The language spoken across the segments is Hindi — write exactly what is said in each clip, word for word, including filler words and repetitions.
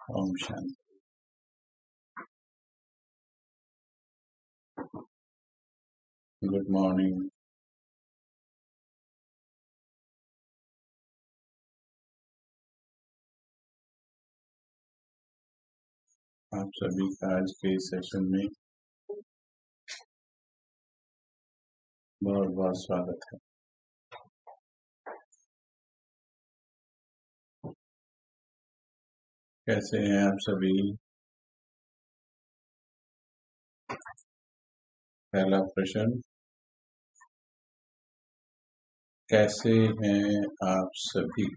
ओम शांति। Good morning. आप सभी का आज के इस सेशन में बहुत बहुत स्वागत है। कैसे हैं आप सभी? पहला प्रश्न, कैसे हैं आप सभी?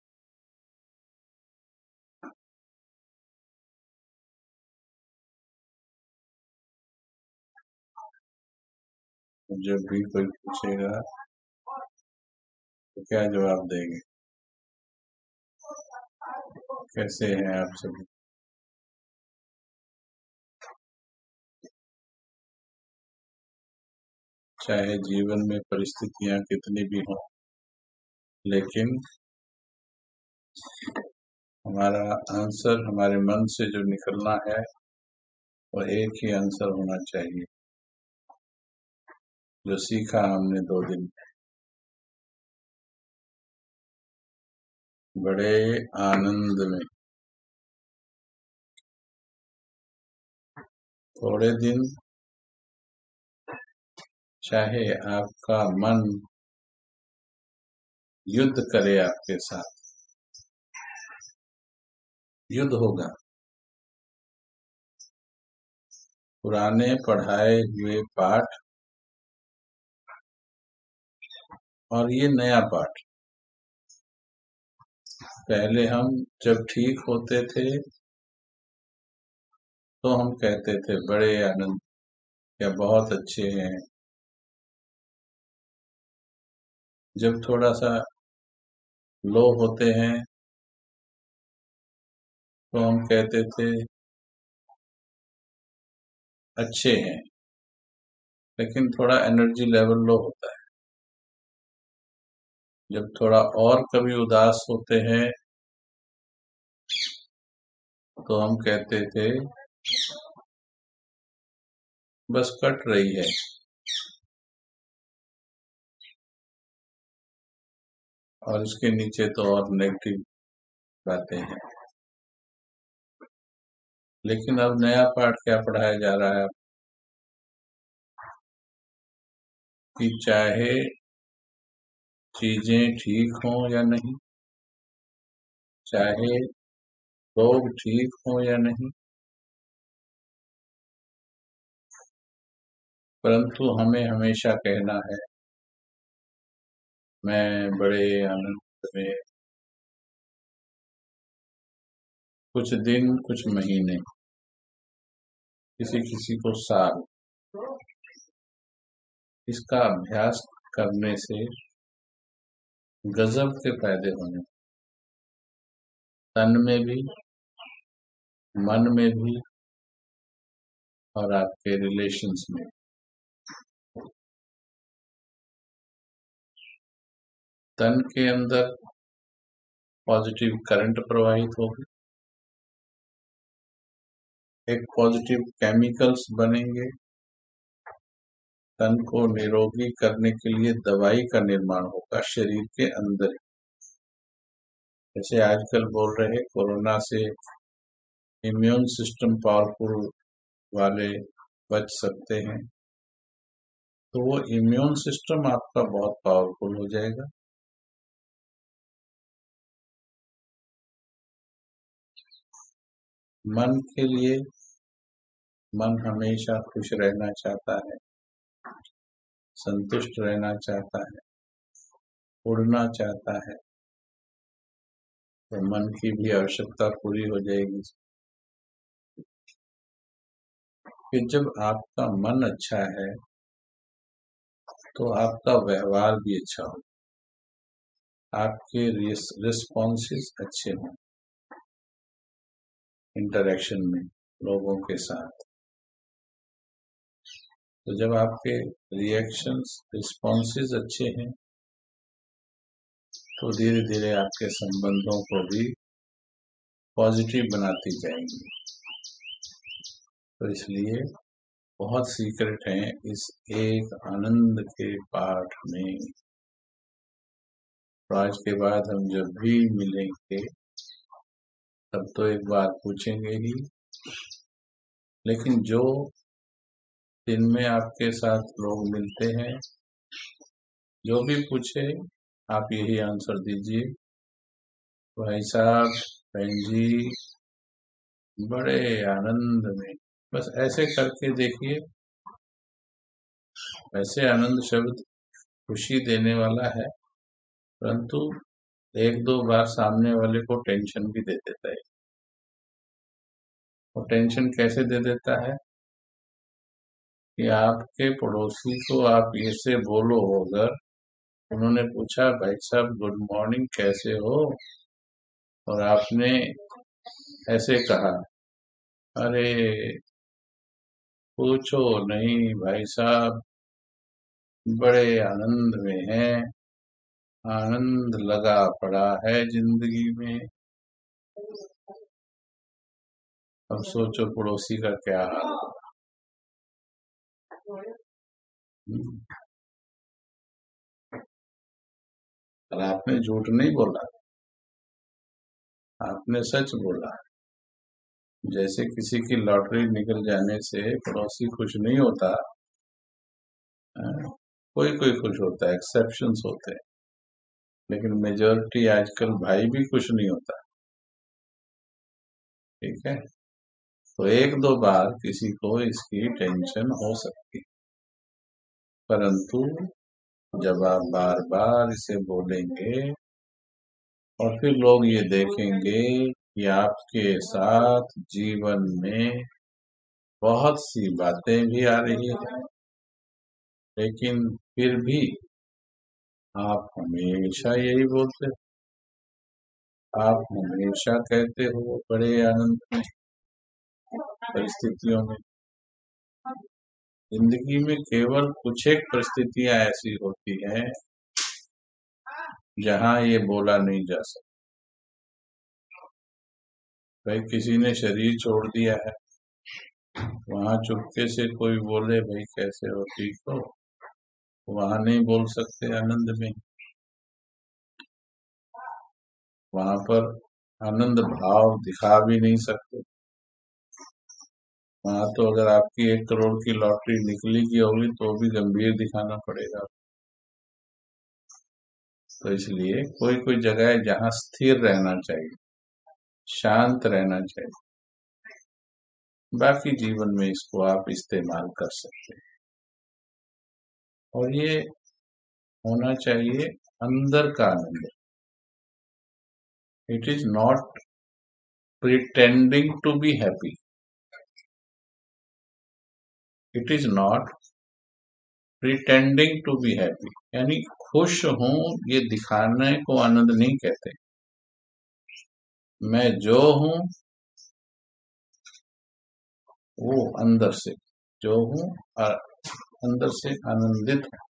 जब भी कोई पूछेगा तो क्या जवाब देंगे? कैसे हैं आप सभी? चाहे जीवन में परिस्थितियां कितनी भी हों, लेकिन हमारा आंसर हमारे मन से जो निकलना है वो एक ही आंसर होना चाहिए, जो सीखा हमने दो दिन में। बड़े आनंद में। थोड़े दिन चाहे आपका मन युद्ध करे आपके साथ, युद्ध होगा। पुराने पढ़ाए हुए पाठ और ये नया पाठ। पहले हम जब ठीक होते थे तो हम कहते थे बड़े आनंद या बहुत अच्छे हैं। जब थोड़ा सा लो होते हैं तो हम कहते थे अच्छे हैं, लेकिन थोड़ा एनर्जी लेवल लो होता है। जब थोड़ा और कभी उदास होते हैं तो हम कहते थे बस कट रही है। और इसके नीचे तो और नेगेटिव बातें हैं। लेकिन अब नया पाठ क्या पढ़ाया जा रहा है कि चाहे चीजें ठीक हों या नहीं, चाहे लोग ठीक हों या नहीं, परंतु हमें हमेशा कहना है मैं बड़े आनंद में। कुछ दिन, कुछ महीने, किसी किसी को साल, इसका अभ्यास करने से गजब के फायदे होने, तन में भी, मन में भी और आपके रिलेशंस में। तन के अंदर पॉजिटिव करंट प्रवाहित होगी, एक पॉजिटिव केमिकल्स बनेंगे। तन को निरोगी करने के लिए दवाई का निर्माण होगा शरीर के अंदर। जैसे आजकल बोल रहे कोरोना से इम्यून सिस्टम पावरफुल वाले बच सकते हैं, तो वो इम्यून सिस्टम आपका बहुत पावरफुल हो जाएगा। मन के लिए, मन हमेशा खुश रहना चाहता है, संतुष्ट रहना चाहता है, उड़ना चाहता है, तो मन की भी आवश्यकता पूरी हो जाएगी। कि जब आपका मन अच्छा है तो आपका व्यवहार भी अच्छा हो, आपके रिस्पॉन्सेस अच्छे हों इंटरेक्शन में लोगों के साथ। तो जब आपके रिएक्शंस, रिस्पॉन्सेस अच्छे हैं तो धीरे धीरे आपके संबंधों को भी पॉजिटिव बनाती जाएंगी। तो इसलिए बहुत सीक्रेट हैं इस एक आनंद के पाठ में। तो आज के बाद हम जब भी मिलेंगे तब तो एक बार पूछेंगे ही, लेकिन जो दिन में आपके साथ लोग मिलते हैं जो भी पूछे आप यही आंसर दीजिए, भाई साहब, बहन जी, बड़े आनंद में। बस ऐसे करके देखिए। वैसे आनंद शब्द खुशी देने वाला है, परंतु एक दो बार सामने वाले को टेंशन भी दे देता है। और टेंशन कैसे दे देता है कि आपके पड़ोसी को आप ऐसे बोलो, अगर उन्होंने पूछा भाई साहब गुड मॉर्निंग कैसे हो, और आपने ऐसे कहा, अरे पूछो नहीं भाई साहब, बड़े आनंद में हैं, आनंद लगा पड़ा है जिंदगी में। अब सोचो पड़ोसी का क्या हाल होगा। और आपने झूठ नहीं बोला, आपने सच बोला। जैसे किसी की लॉटरी निकल जाने से पड़ोसी खुश नहीं होता, कोई कोई खुश होता है, एक्सेप्शंस होते हैं, लेकिन मेजॉरिटी आजकल भाई भी खुश नहीं होता। ठीक है, तो एक दो बार किसी को इसकी टेंशन हो सकती, परंतु जब आप बार बार इसे बोलेंगे और फिर लोग ये देखेंगे कि आपके साथ जीवन में बहुत सी बातें भी आ रही हैं, लेकिन फिर भी आप हमेशा यही बोलते हो, आप हमेशा कहते हो बड़े आनंद में परिस्थितियों में। जिंदगी में केवल कुछ एक परिस्थितियां ऐसी होती हैं जहां ये बोला नहीं जा सकता। भाई किसी ने शरीर छोड़ दिया है, वहां चुपके से कोई बोले भाई कैसे हो, ठीक हो, वहां नहीं बोल सकते आनंद में। वहां पर आनंद भाव दिखा भी नहीं सकते। वहां तो अगर आपकी एक करोड़ की लॉटरी निकली की होगी तो भी गंभीर दिखाना पड़ेगा। तो इसलिए कोई कोई जगह है जहां स्थिर रहना चाहिए, शांत रहना चाहिए, बाकी जीवन में इसको आप इस्तेमाल कर सकते हैं। और ये होना चाहिए अंदर का आनंद। It is not pretending to be happy, it is not pretending to be happy, यानी खुश हूं ये दिखाने को आनंद नहीं कहते। मैं जो हूं वो अंदर से जो हूं और अंदर से आनंदित हूं,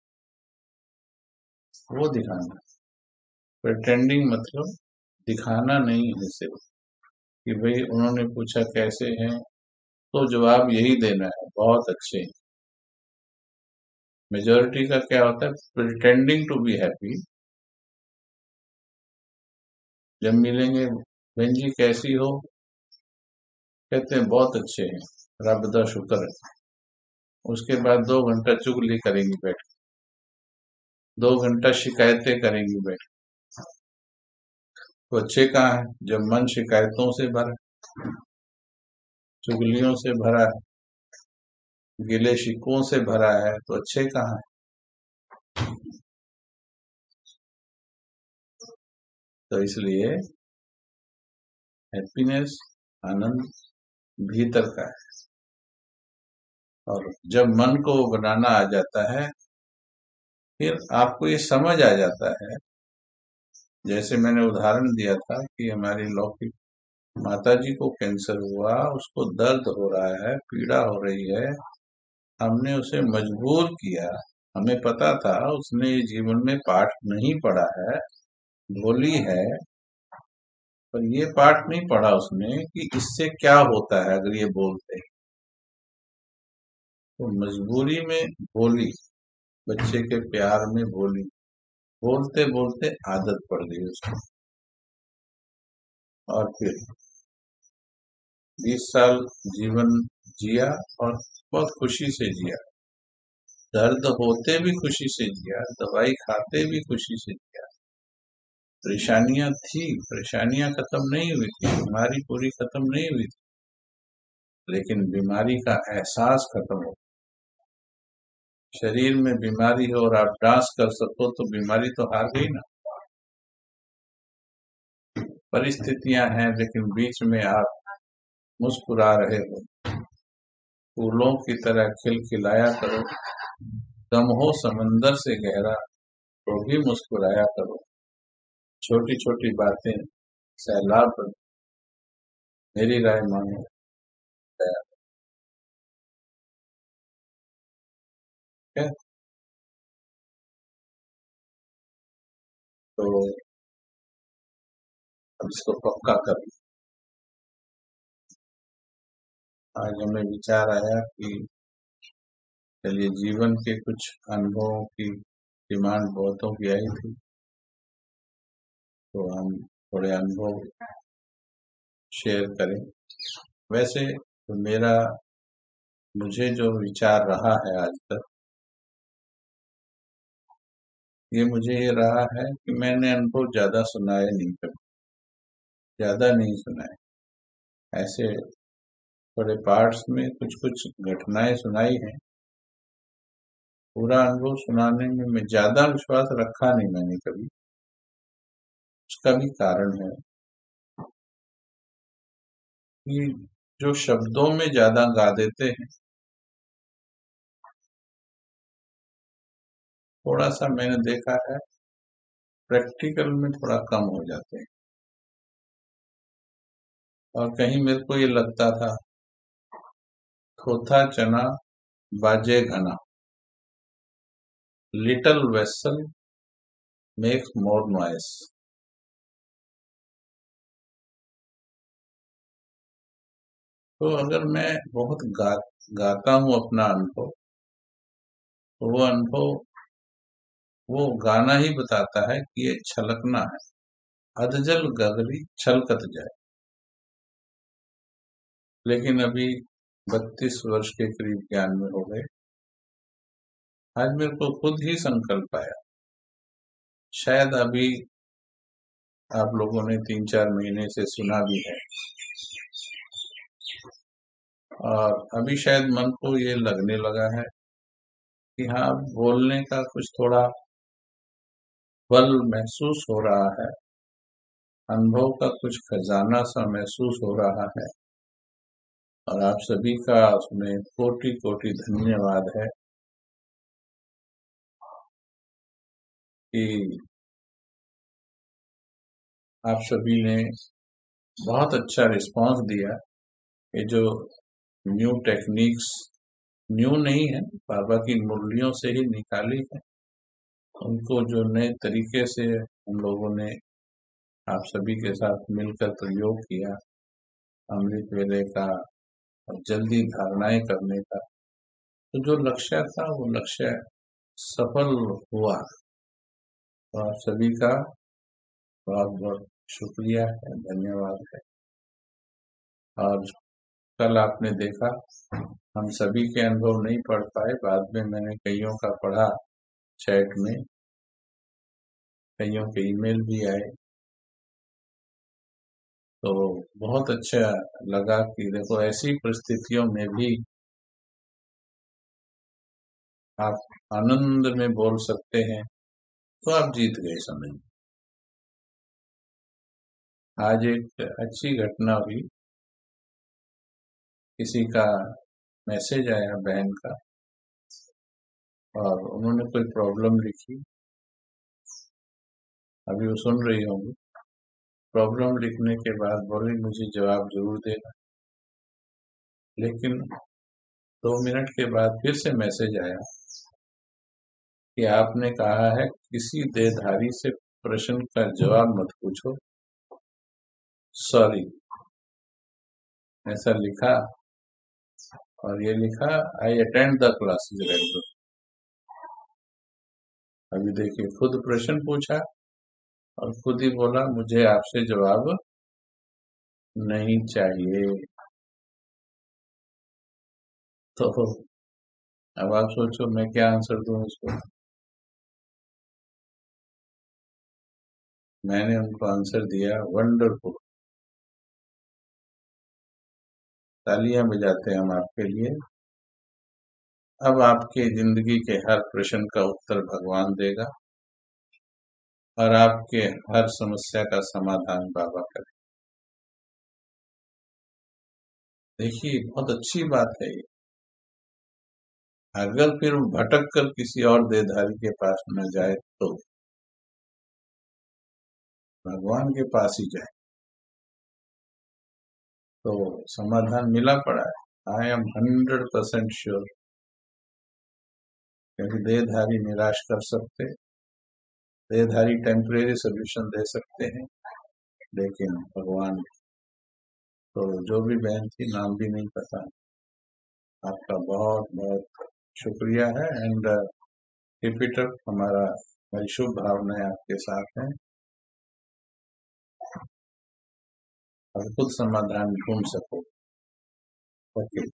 वो दिखाना। प्रिटेंडिंग मतलब दिखाना नहीं है सिर्फ कि भाई उन्होंने पूछा कैसे हैं तो जवाब यही देना है बहुत अच्छे हैं। मेजॉरिटी का क्या होता है, प्रिटेंडिंग टू बी हैप्पी। जब मिलेंगे बहन जी कैसी हो, कहते हैं बहुत अच्छे हैं, रब दा शुक्र है। उसके बाद दो घंटा चुगली करेंगी बैठ के, दो घंटा शिकायतें करेंगी बैठ के। तो अच्छे कहाँ है जब मन शिकायतों से भरा, चुगलियों से भरा है, गिले शिकवों से भरा है, तो अच्छे कहाँ है। तो इसलिए हैप्पीनेस, आनंद भीतर का है, और जब मन को बनाना आ जाता है फिर आपको ये समझ आ जाता है। जैसे मैंने उदाहरण दिया था कि हमारी लौकिक माता जी को कैंसर हुआ, उसको दर्द हो रहा है, पीड़ा हो रही है, हमने उसे मजबूर किया। हमें पता था उसने जीवन में पाठ नहीं पढ़ा है, भोली है, पर ये पाठ नहीं पढ़ा उसने कि इससे क्या होता है अगर ये बोलते हैं। तो मजबूरी में बोली, बच्चे के प्यार में बोली, बोलते बोलते आदत पड़ गई उसको, और फिर बीस साल जीवन जिया और बहुत खुशी से जिया, दर्द होते भी खुशी से जिया, दवाई खाते भी खुशी से जिया। परेशानियां थी, परेशानियां खत्म नहीं हुई थी, बीमारी पूरी खत्म नहीं हुई थी, लेकिन बीमारी का एहसास खत्म हो। शरीर में बीमारी हो और आप डांस कर सको तो बीमारी तो हार गई ना। परिस्थितियां हैं लेकिन बीच में आप मुस्कुरा रहे हो, फूलों की तरह खिलखिलाया करो, गम हो समंदर से गहरा तो भी मुस्कुराया करो, छोटी छोटी बातें सैलाब बन, मेरी राय मानो दया। है तो अब इसको पक्का कर। आज हमें विचार आया कि चलिए जीवन के कुछ अनुभवों की डिमांड बहुतों की आई थी, तो हम थोड़े अनुभव शेयर करें। वैसे तो मेरा मुझे जो विचार रहा है आज तक, ये मुझे ये रहा है कि मैंने अनुभव ज्यादा सुनाए नहीं, कभी ज्यादा नहीं सुनाए। ऐसे थोड़े पार्ट्स में कुछ कुछ घटनाएं सुनाई हैं, पूरा अनुभव सुनाने में मैं ज्यादा विश्वास रखा नहीं मैंने कभी। उसका भी कारण है कि जो शब्दों में ज्यादा गा देते हैं, थोड़ा सा मैंने देखा है प्रैक्टिकल में थोड़ा कम हो जाते हैं। और कहीं मेरे को ये लगता था थोथा चना बाजे घना, little vessel makes more noise. तो अगर मैं बहुत गा, गाता हूँ अपना अनुभव, तो वो अनुभव वो गाना ही बताता है कि ये छलकना है, अधजल गगरी छलकत जाए। लेकिन अभी बत्तीस वर्ष के करीब ज्ञान में हो गए, आज मेरे को खुद ही संकल्प आया, शायद अभी आप लोगों ने तीन चार महीने से सुना भी है, और अभी शायद मन को ये लगने लगा है कि हाँ बोलने का कुछ थोड़ा बल महसूस हो रहा है, अनुभव का कुछ खजाना सा महसूस हो रहा है। और आप सभी का उसमें कोटि कोटि धन्यवाद है कि आप सभी ने बहुत अच्छा रिस्पांस दिया। ये जो न्यू टेक्निक्स, न्यू नहीं है, बाबा की मुरलियों से ही निकाली है, उनको जो नए तरीके से हम लोगों ने आप सभी के साथ मिलकर प्रयोग किया, अमृत वेले का और जल्दी धारणाएं करने का, तो जो लक्ष्य था वो लक्ष्य सफल हुआ। तो आप सभी का बहुत बहुत शुक्रिया है, धन्यवाद है। और कल आपने देखा हम सभी के अनुभव नहीं पढ़ पाए, बाद में मैंने कईयों का पढ़ा चैट में, कईयों के ईमेल भी आए, तो बहुत अच्छा लगा कि देखो ऐसी परिस्थितियों में भी आप आनंद में बोल सकते हैं, तो आप जीत गए समझ। आज एक अच्छी घटना हुई, किसी का मैसेज आया बहन का, और उन्होंने कोई प्रॉब्लम लिखी, अभी वो सुन रही होंगी। प्रॉब्लम लिखने के बाद बोली मुझे जवाब जरूर देना, लेकिन दो मिनट के बाद फिर से मैसेज आया कि आपने कहा है किसी देहधारी से प्रश्न का जवाब मत पूछो, सॉरी, ऐसा लिखा और ये लिखा I attend the classes regular. अभी देखिए, खुद प्रश्न पूछा और खुद ही बोला मुझे आपसे जवाब नहीं चाहिए। तो अब आप सोचो मैं क्या आंसर दूं उसको। मैंने उनको आंसर दिया, वंडरफुल, तालियां बजाते हैं हम आपके लिए। अब आपके जिंदगी के हर प्रश्न का उत्तर भगवान देगा और आपके हर समस्या का समाधान बाबा करें। देखिए, बहुत अच्छी बात है ये। अगर फिर भटक कर किसी और देहधारी के पास न जाए तो भगवान के पास ही जाए, तो समाधान मिला पड़ा है। I am hundred percent sure, क्योंकि देहधारी निराश कर सकते, देहधारी टेम्परेरी सोल्यूशन दे सकते हैं, लेकिन भगवान। तो जो भी बहन थी, नाम भी नहीं पता, आपका बहुत बहुत शुक्रिया है। एंड कीप इट अप, हमारा हमारी शुभ भावनाएं आपके साथ हैं और खुद समाधान ढूंढ सको। ओके,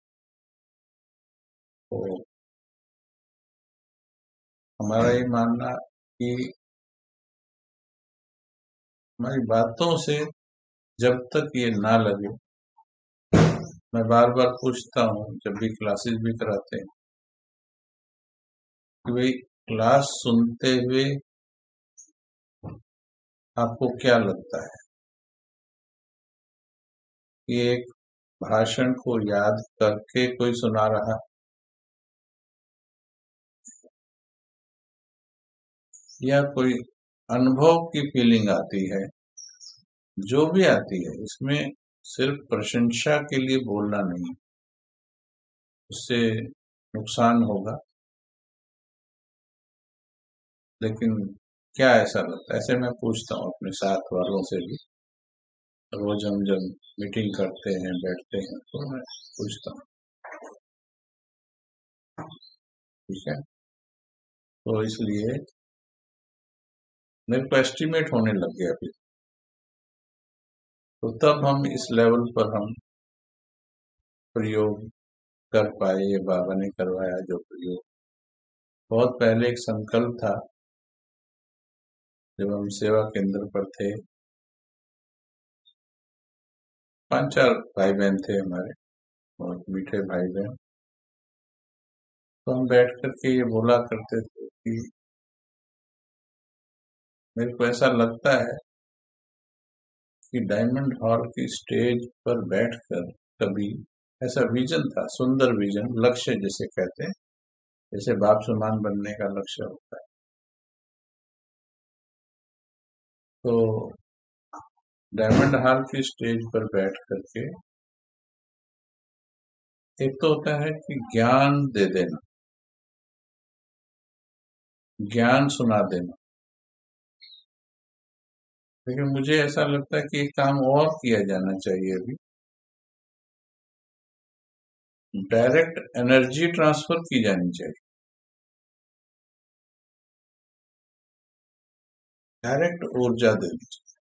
तो हमारा ये मानना कि हमारी बातों से जब तक ये ना लगे, मैं बार बार पूछता हूँ जब भी क्लासेस भी कराते हैं कि भाई क्लास सुनते हुए आपको क्या लगता है कि एक भाषण को याद करके कोई सुना रहा, या कोई अनुभव की फीलिंग आती है? जो भी आती है, इसमें सिर्फ प्रशंसा के लिए बोलना नहीं, उससे नुकसान होगा। लेकिन क्या ऐसा लगता है, ऐसे मैं पूछता हूँ अपने साथ वालों से भी, रोज हम जब मीटिंग करते हैं, बैठते हैं, तो मैं पूछता हूँ, ठीक है? तो इसलिए मेरे को एस्टिमेट होने लग गया अभी। तो तब हम इस लेवल पर हम प्रयोग कर पाए, ये बाबा ने करवाया जो प्रयोग। बहुत पहले एक संकल्प था, जब हम सेवा केंद्र पर थे, पांच चार भाई बहन थे हमारे, बहुत मीठे भाई बहन। तो हम बैठ करके ये बोला करते थे कि मेरे को ऐसा लगता है कि डायमंड हॉल की स्टेज पर बैठकर कभी, ऐसा विजन था, सुंदर विजन, लक्ष्य जिसे कहते हैं, जैसे बाप समान बनने का लक्ष्य होता है। तो डायमंड हॉल की स्टेज पर बैठ करके एक तो होता है कि ज्ञान दे देना, ज्ञान सुना देना, लेकिन मुझे ऐसा लगता है कि एक काम और किया जाना चाहिए अभी, डायरेक्ट एनर्जी ट्रांसफर की जानी चाहिए। डायरेक्ट ऊर्जा देनी चाहिए,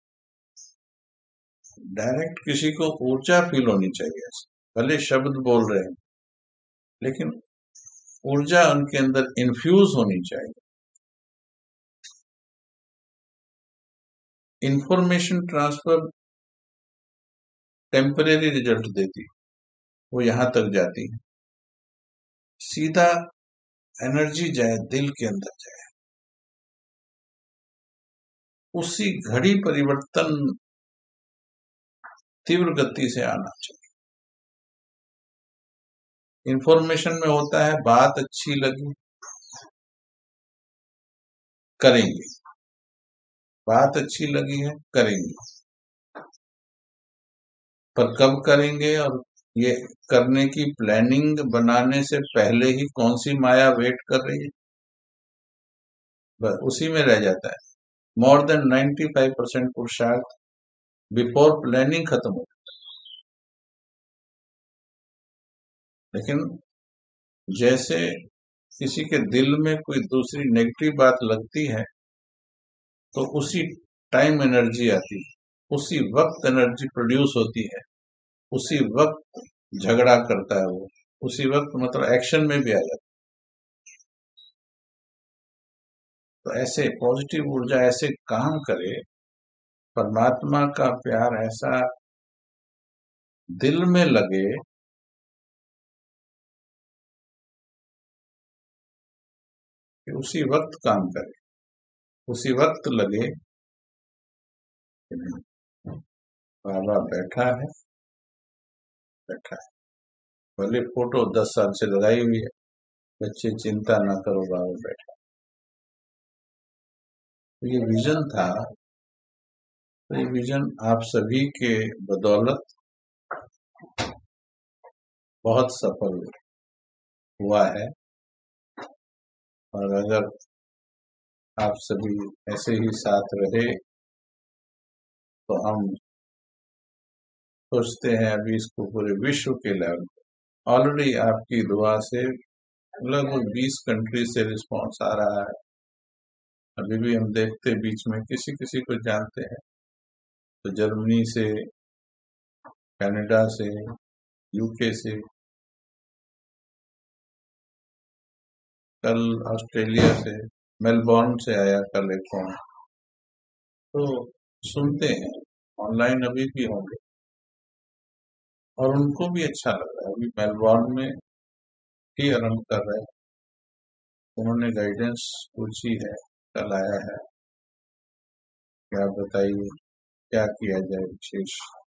डायरेक्ट किसी को ऊर्जा फील होनी चाहिए। भले शब्द बोल रहे हैं, लेकिन ऊर्जा उनके अंदर इन्फ्यूज होनी चाहिए। इंफॉर्मेशन ट्रांसफर टेम्परेरी रिजल्ट देती, वो यहां तक जाती है, सीधा एनर्जी जाए, दिल के अंदर जाए, उसी घड़ी परिवर्तन तीव्र गति से आना चाहिए। इंफॉर्मेशन में होता है, बात अच्छी लगी, करेंगे, बात अच्छी लगी है, करेंगे, पर कब करेंगे और ये करने की प्लानिंग बनाने से पहले ही कौन सी माया वेट कर रही है, बस उसी में रह जाता है। More than ninety five percent पुरुषार्थ बिफोर प्लानिंग खत्म हो जाता है। लेकिन जैसे किसी के दिल में कोई दूसरी नेगेटिव बात लगती है तो उसी टाइम एनर्जी आती है, उसी वक्त एनर्जी प्रोड्यूस होती है, उसी वक्त झगड़ा करता है वो, उसी वक्त मतलब एक्शन में भी आ जाता है। तो ऐसे पॉजिटिव ऊर्जा ऐसे काम करे, परमात्मा का प्यार ऐसा दिल में लगे कि उसी वक्त काम करे, उसी वक्त लगे कि नहीं, बाबा बैठा है, बैठा है। भले फोटो दस साल से लगाई हुई है, बच्चे चिंता ना करो, बाबा बैठा। तो ये विजन था, तो ये विजन आप सभी के बदौलत बहुत सफल हुआ है। और अगर आप सभी ऐसे ही साथ रहे तो हम सोचते हैं अभी इसको पूरे विश्व के लेवल पे, ऑलरेडी आपकी दुआ से लगभग बीस कंट्री से रिस्पांस आ रहा है। अभी भी हम देखते बीच में किसी किसी को जानते हैं, तो जर्मनी से, कनाडा से, यूके से, कल ऑस्ट्रेलिया से, मेलबॉर्न से आया कल एक फोन। तो सुनते हैं, ऑनलाइन अभी भी होंगे और उनको भी अच्छा लग रहा है। अभी मेलबॉर्न में ही आरम्भ कर रहे हैं, उन्होंने गाइडेंस पूछी है, कल आया है, क्या बताइए क्या किया जाए विशेष।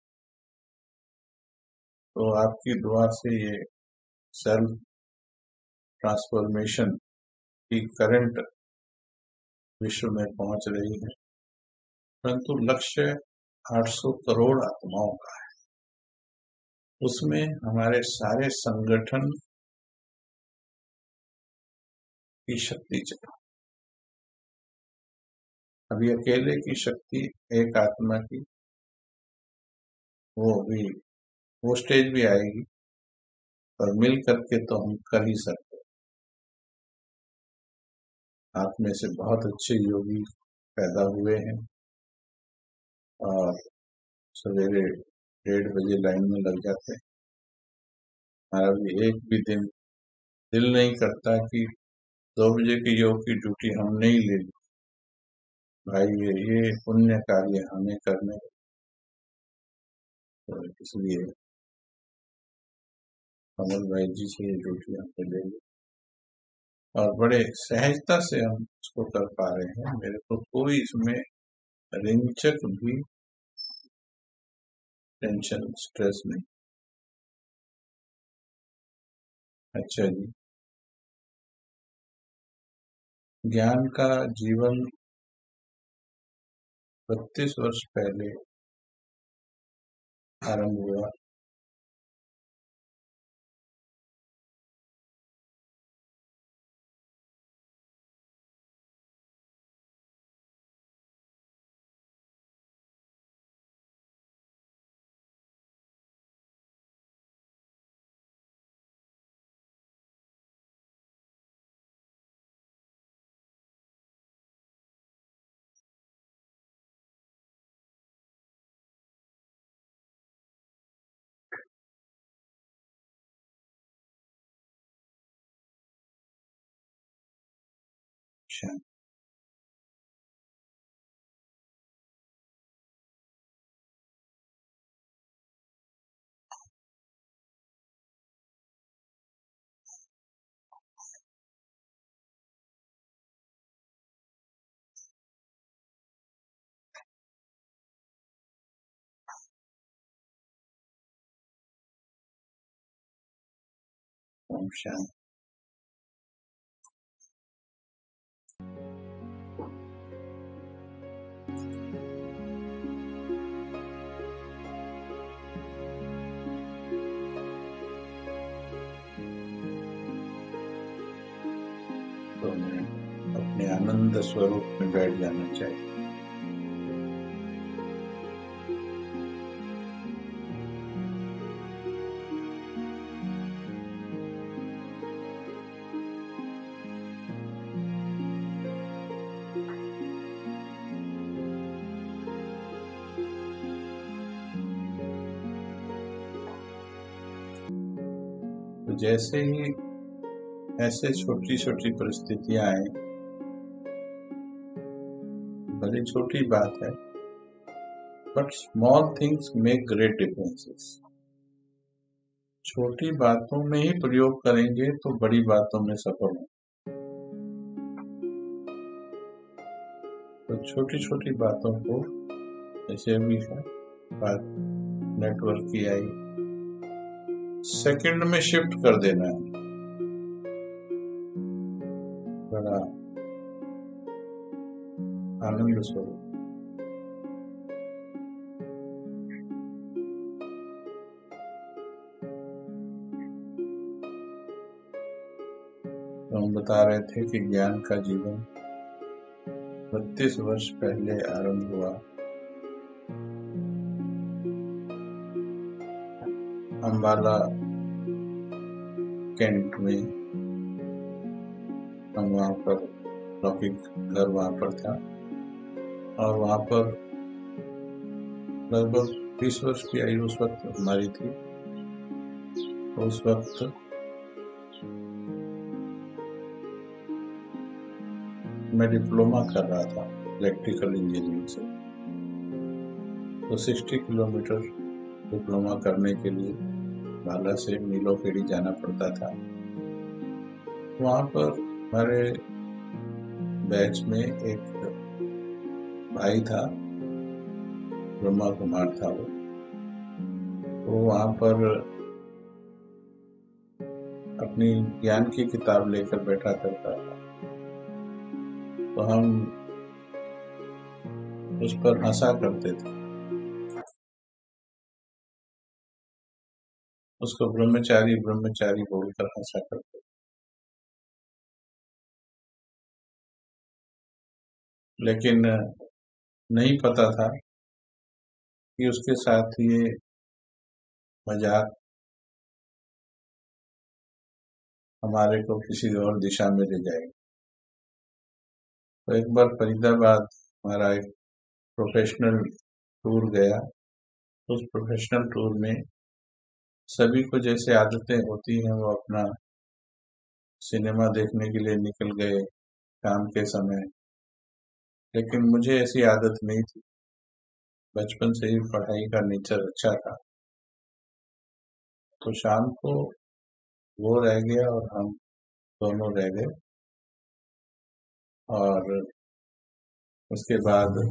तो आपकी दुआ से ये सेल्फ ट्रांसफॉर्मेशन की करंट विश्व में पहुंच रही है, परंतु लक्ष्य आठ सौ करोड़ आत्माओं का है। उसमें हमारे सारे संगठन की शक्ति चाहिए। अभी अकेले की शक्ति एक आत्मा की, वो भी वो स्टेज भी आएगी, और मिल करके तो हम कर ही सकते। आप में से बहुत अच्छे योगी पैदा हुए हैं और सवेरे डेढ़ बजे लाइन में लग जाते हैं। हमारा भी एक भी दिन दिल नहीं करता कि दो बजे की योग की ड्यूटी हम नहीं ले ली। भाई ये ये पुण्य कार्य हमें करने, तो इसलिए कमल भाई जी से ये ड्यूटी हमने ले ली और बड़े सहजता से हम इसको कर पा रहे हैं। मेरे को कोई इसमें रिंचक भी टेंशन स्ट्रेस नहीं। अच्छा जी, ज्ञान का जीवन बत्तीस वर्ष पहले आरंभ हुआ। शांति। ओम शांति। तो मैं अपने आनंद स्वरूप में बैठ जाना चाहिए। तो जैसे ही ऐसे छोटी छोटी परिस्थितियां आए, बड़ी छोटी बात है, but small things make great differences. छोटी बातों में ही प्रयोग करेंगे तो बड़ी बातों में सफल होंगे। तो छोटी छोटी बातों को, जैसे अभी है बात नेटवर्क की आई, सेकंड में शिफ्ट कर देना है, बड़ा आनंद स्वरूप। तो हम बता रहे थे कि ज्ञान का जीवन बत्तीस वर्ष पहले आरंभ हुआ अम्बाला कैंट में। हम वहाँ पर लौकिक घर वहाँ पर था और वहाँ पर लगभग बीस वर्ष की आयु उस वक्त हमारी थी। उस वक्त मैं डिप्लोमा कर रहा था इलेक्ट्रिकल इंजीनियरिंग से। तो साठ किलोमीटर डिप्लोमा करने के लिए बाला से नीलोखेड़ी जाना पड़ता था। वहाँ पर हमारे बैच में एक भाई था, ब्रह्मा कुमार था वो। तो वहाँ पर अपनी ज्ञान की किताब लेकर बैठा करता था, तो हम उस पर हंसा करते थे। उसको ब्रह्मचारी ब्रह्मचारी बोलकर हंसा करते थे। लेकिन नहीं पता था कि उसके साथ ये मजाक हमारे को किसी और दिशा में ले जाएगा। तो एक बार फरीदाबाद हमारा एक प्रोफेशनल टूर गया। उस प्रोफेशनल टूर में सभी को जैसे आदतें होती हैं, वो अपना सिनेमा देखने के लिए निकल गए शाम के समय। लेकिन मुझे ऐसी आदत नहीं थी, बचपन से ही पढ़ाई का नेचर अच्छा था। तो शाम को वो रह गया और हम दोनों रह गए, और उसके बाद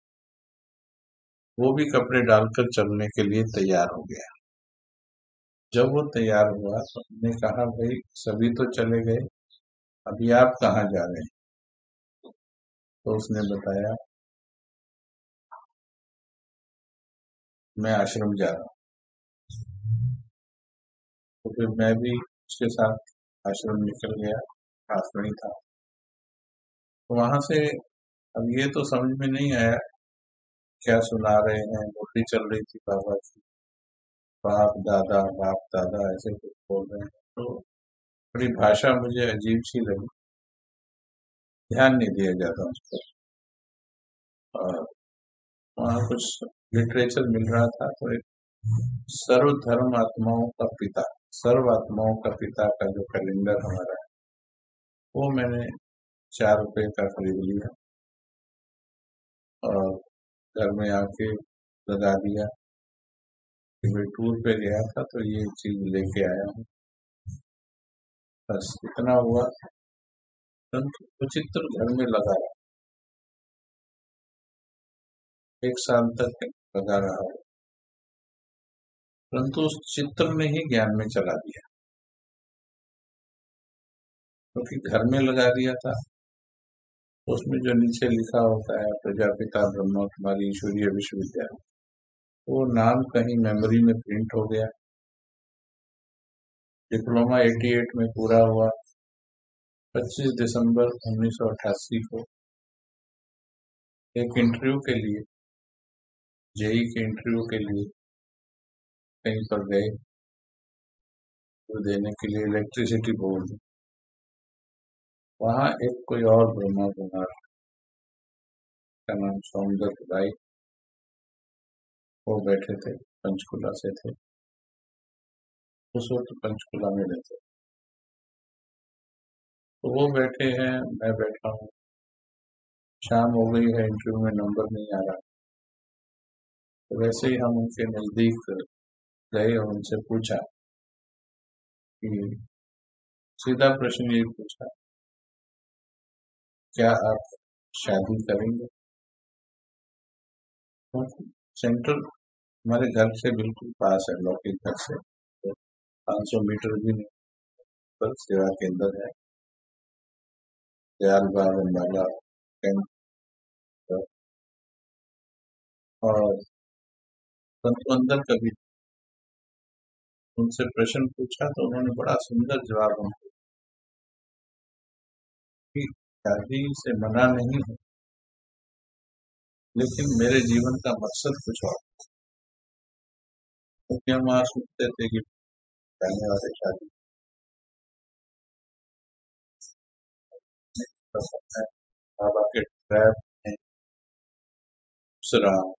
वो भी कपड़े डालकर चलने के लिए तैयार हो गया। जब वो तैयार हुआ तो हमने कहा, भाई सभी तो चले गए, अभी आप कहाँ जा रहे हैं? तो उसने बताया, मैं आश्रम जा रहा हूँ। तो फिर मैं भी उसके साथ आश्रम निकल गया, पास में ही था। तो वहां से अब ये तो समझ में नहीं आया क्या सुना रहे हैं। मुरली चल रही थी बाबा की, बाप दादा बाप दादा ऐसे कुछ बोल रहे हैं। तो थोड़ी भाषा मुझे अजीब सी लगी, ध्यान नहीं दिया जाता उस पर। और वहाँ कुछ लिटरेचर मिल रहा था, तो एक सर्वधर्म आत्माओं का पिता, सर्व आत्माओं का पिता का जो कैलेंडर हमारा है, वो मैंने चार रुपए का खरीद लिया और घर में आके लगा दिया। मैं टूर पे गया था तो ये चीज लेके आया हूँ, बस इतना हुआ। परंतु चित्र घर में लगा रहा, एक साल तक लगा रहा, परंतु उस चित्र ने ही ज्ञान में चला दिया, क्योंकि तो घर में लगा दिया था। उसमें जो नीचे लिखा होता है प्रजापिता ब्रह्मा कुमारी ईश्वरीय विश्वविद्यालय, वो नाम कहीं मेमोरी में प्रिंट हो गया। डिप्लोमा अठासी में पूरा हुआ। पच्चीस दिसंबर उन्नीस सौ अट्ठासी को एक इंटरव्यू के लिए, जेई के इंटरव्यू के लिए कहीं पर गए, तो देने के लिए इलेक्ट्रिसिटी बोर्ड। वहां एक कोई और ब्रह्मा कुमार का नाम सौंदर्य राय, वो बैठे थे, पंचकुला से थे। उस वक्त पंचकुला में रहते। तो वो बैठे हैं, मैं बैठा हूँ, शाम हो गई है, इंटरव्यू में नंबर नहीं आ रहा। तो वैसे ही हम उनके नजदीक गए और उनसे पूछा कि सीधा प्रश्न ये पूछा, क्या आप शादी करेंगे? तो सेंटर हमारे घर से बिल्कुल पास है, लौकिक घर से तो पाँच सौ मीटर भी नहीं पर सेवा केंद्र है, दयाल बाग अम्बाला कैंप पर। और परंतु अंदर कभी उनसे प्रश्न पूछा तो उन्होंने बड़ा सुंदर जवाब हमको कि शादी से मना नहीं है, लेकिन मेरे जीवन का मकसद कुछ और। क्योंकि हम वहाँ सुनते थे कि पहले वाले शादी नहीं कर सकता है, बाबा के ट्रैप में घुस रहा हूँ।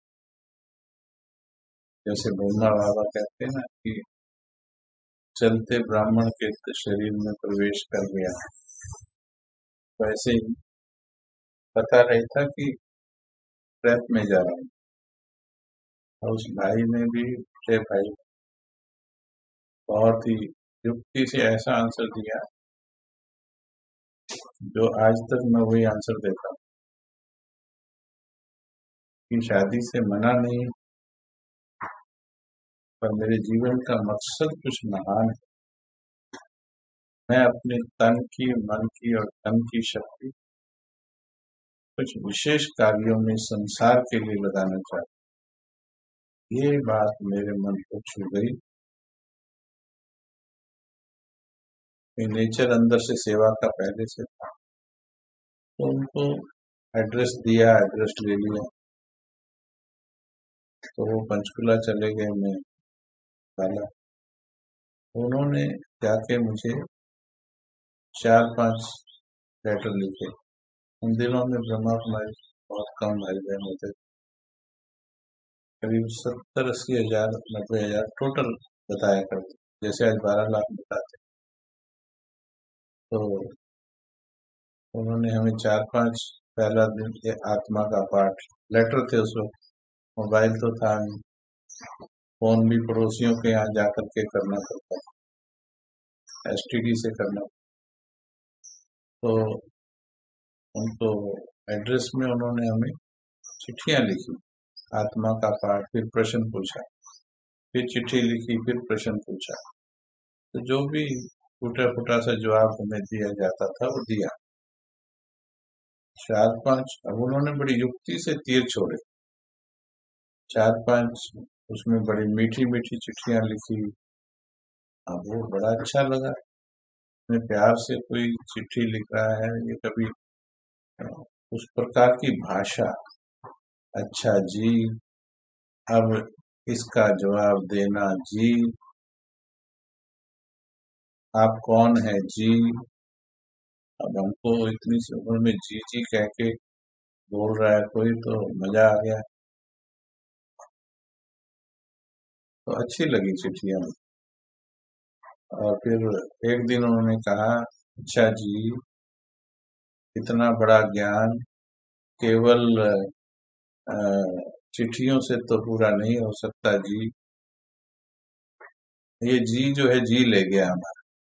जैसे ब्रह्मा बाबा कहते हैं ना कि चलते ब्राह्मण के तो शरीर में प्रवेश कर गया, वैसे ही पता रहता कि ट्रैप में जा रहा हूँ। और उस भाई ने भी, छह भाई, बहुत ही युक्ति से ऐसा आंसर दिया जो आज तक मैं वही आंसर देता हूँ कि शादी से मना नहीं, पर मेरे जीवन का मकसद कुछ महान है। मैं अपने तन की, मन की और धन की शक्ति कुछ विशेष कार्यों में संसार के लिए लगाना चाहता हूँ। ये बात मेरे मन को छू गई। नेचर अंदर से सेवा का पहले से था, तो उनको एड्रेस दिया, एड्रेस ले लिया। तो वो पंचकुला चले गए, मैं वाला। उन्होंने जाके मुझे चार पांच लेटर लिखे। उन दिनों में ब्रह्मा कुमारी बहुत कम भाई बहन होते थे, करीब सत्तर अस्सी हजार नब्बे हजार टोटल बताया करते, जैसे आज बारह लाख बताते। तो उन्होंने हमें चार पांच, पहला दिन ये आत्मा का पाठ, लेटर थे उस वक्त, मोबाइल तो था नहीं, फोन भी पड़ोसियों के यहाँ जाकर के करना पड़ता, एसटीडी से करना। तो उनको एड्रेस में उन्होंने हमें चिट्ठियां लिखी, आत्मा का पाठ, फिर प्रश्न पूछा, फिर चिट्ठी लिखी, फिर प्रश्न पूछा। तो जो भी टूटा फूटा सा जवाब हमें दिया जाता था वो दिया। चार पांच, अब उन्होंने बड़ी युक्ति से तीर छोड़े, चार पांच उसमें बड़ी मीठी मीठी चिट्ठियां लिखी। अब वो बड़ा अच्छा लगा, मैं प्यार से कोई चिट्ठी लिख रहा है, ये कभी उस प्रकार की भाषा। अच्छा जी, अब इसका जवाब देना जी, आप कौन है जी। अब हमको इतनी सी उम्र में जी जी कह के बोल रहा है कोई, तो मजा आ गया। तो अच्छी लगी चिट्ठियां। और फिर एक दिन उन्होंने कहा, अच्छा जी, इतना बड़ा ज्ञान केवल अ, चिट्ठियों से तो पूरा नहीं हो सकता जी, ये जी जो है जी ले गया हमारा।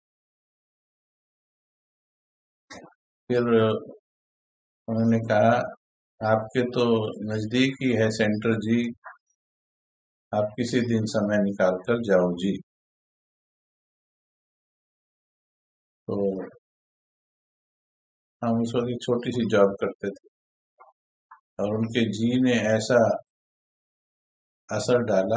फिर उन्होंने कहा, आपके तो नजदीक ही है सेंटर जी, आप किसी दिन समय निकाल कर जाओ जी। तो हम उस वक्त छोटी सी जॉब करते थे, और उनके जी ने ऐसा असर डाला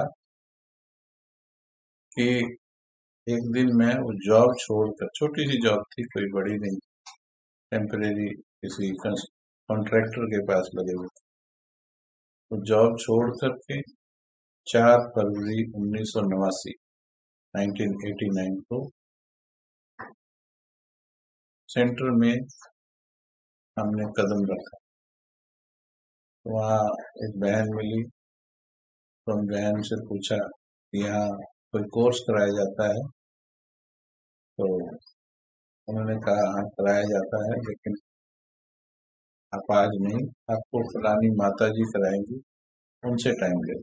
कि एक दिन मैं वो जॉब छोड़कर, छोटी सी जॉब थी, कोई बड़ी नहीं, टेम्परेरी किसी कॉन्ट्रैक्टर के पास लगे हुए थे, तो जॉब छोड़ करके चार फरवरी उन्नीस सौ नवासी नाइनटीन एटी नाइन को सेंटर में हमने कदम रखा। तो वहाँ एक बहन मिली, तो हम बहन से पूछा कि यहाँ कोई कोर्स कराया जाता है तो उन्होंने कहा हाँ कराया जाता है, लेकिन आप आज नहीं, आपको फलानी माता जी कराएंगी, उनसे टाइम ले।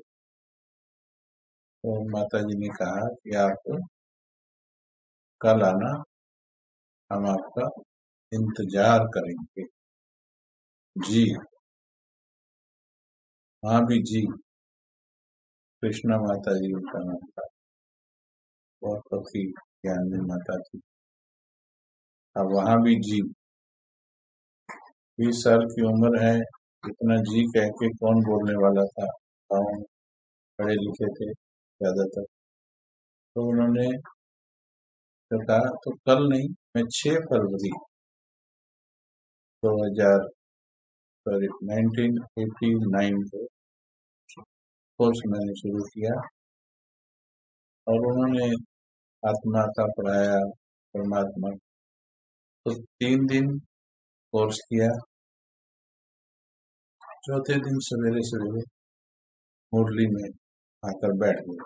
तो माता जी ने कहा कि आप कल आना, हम आपका इंतजार करेंगे। जी हाँ भी जी, कृष्णा माता जी उनका नाम था, बहुत पति ज्ञानी माता थी। अब वहां भी जी, बीस साल की उम्र है, इतना जी कह के कौन बोलने वाला था, गाँव में पढ़े लिखे थे ज्यादातर। तो उन्होंने तो कहा तो कल नहीं, मैं छह फरवरी दो हजार सॉरी नाइनटीन एटी नाइन को कोर्स मैंने शुरू किया, और उन्होंने आत्मा का पढ़ाया, परमात्मा। तो तीन दिन कोर्स किया, चौथे दिन सवेरे सवेरे मुरली में आकर बैठ गए,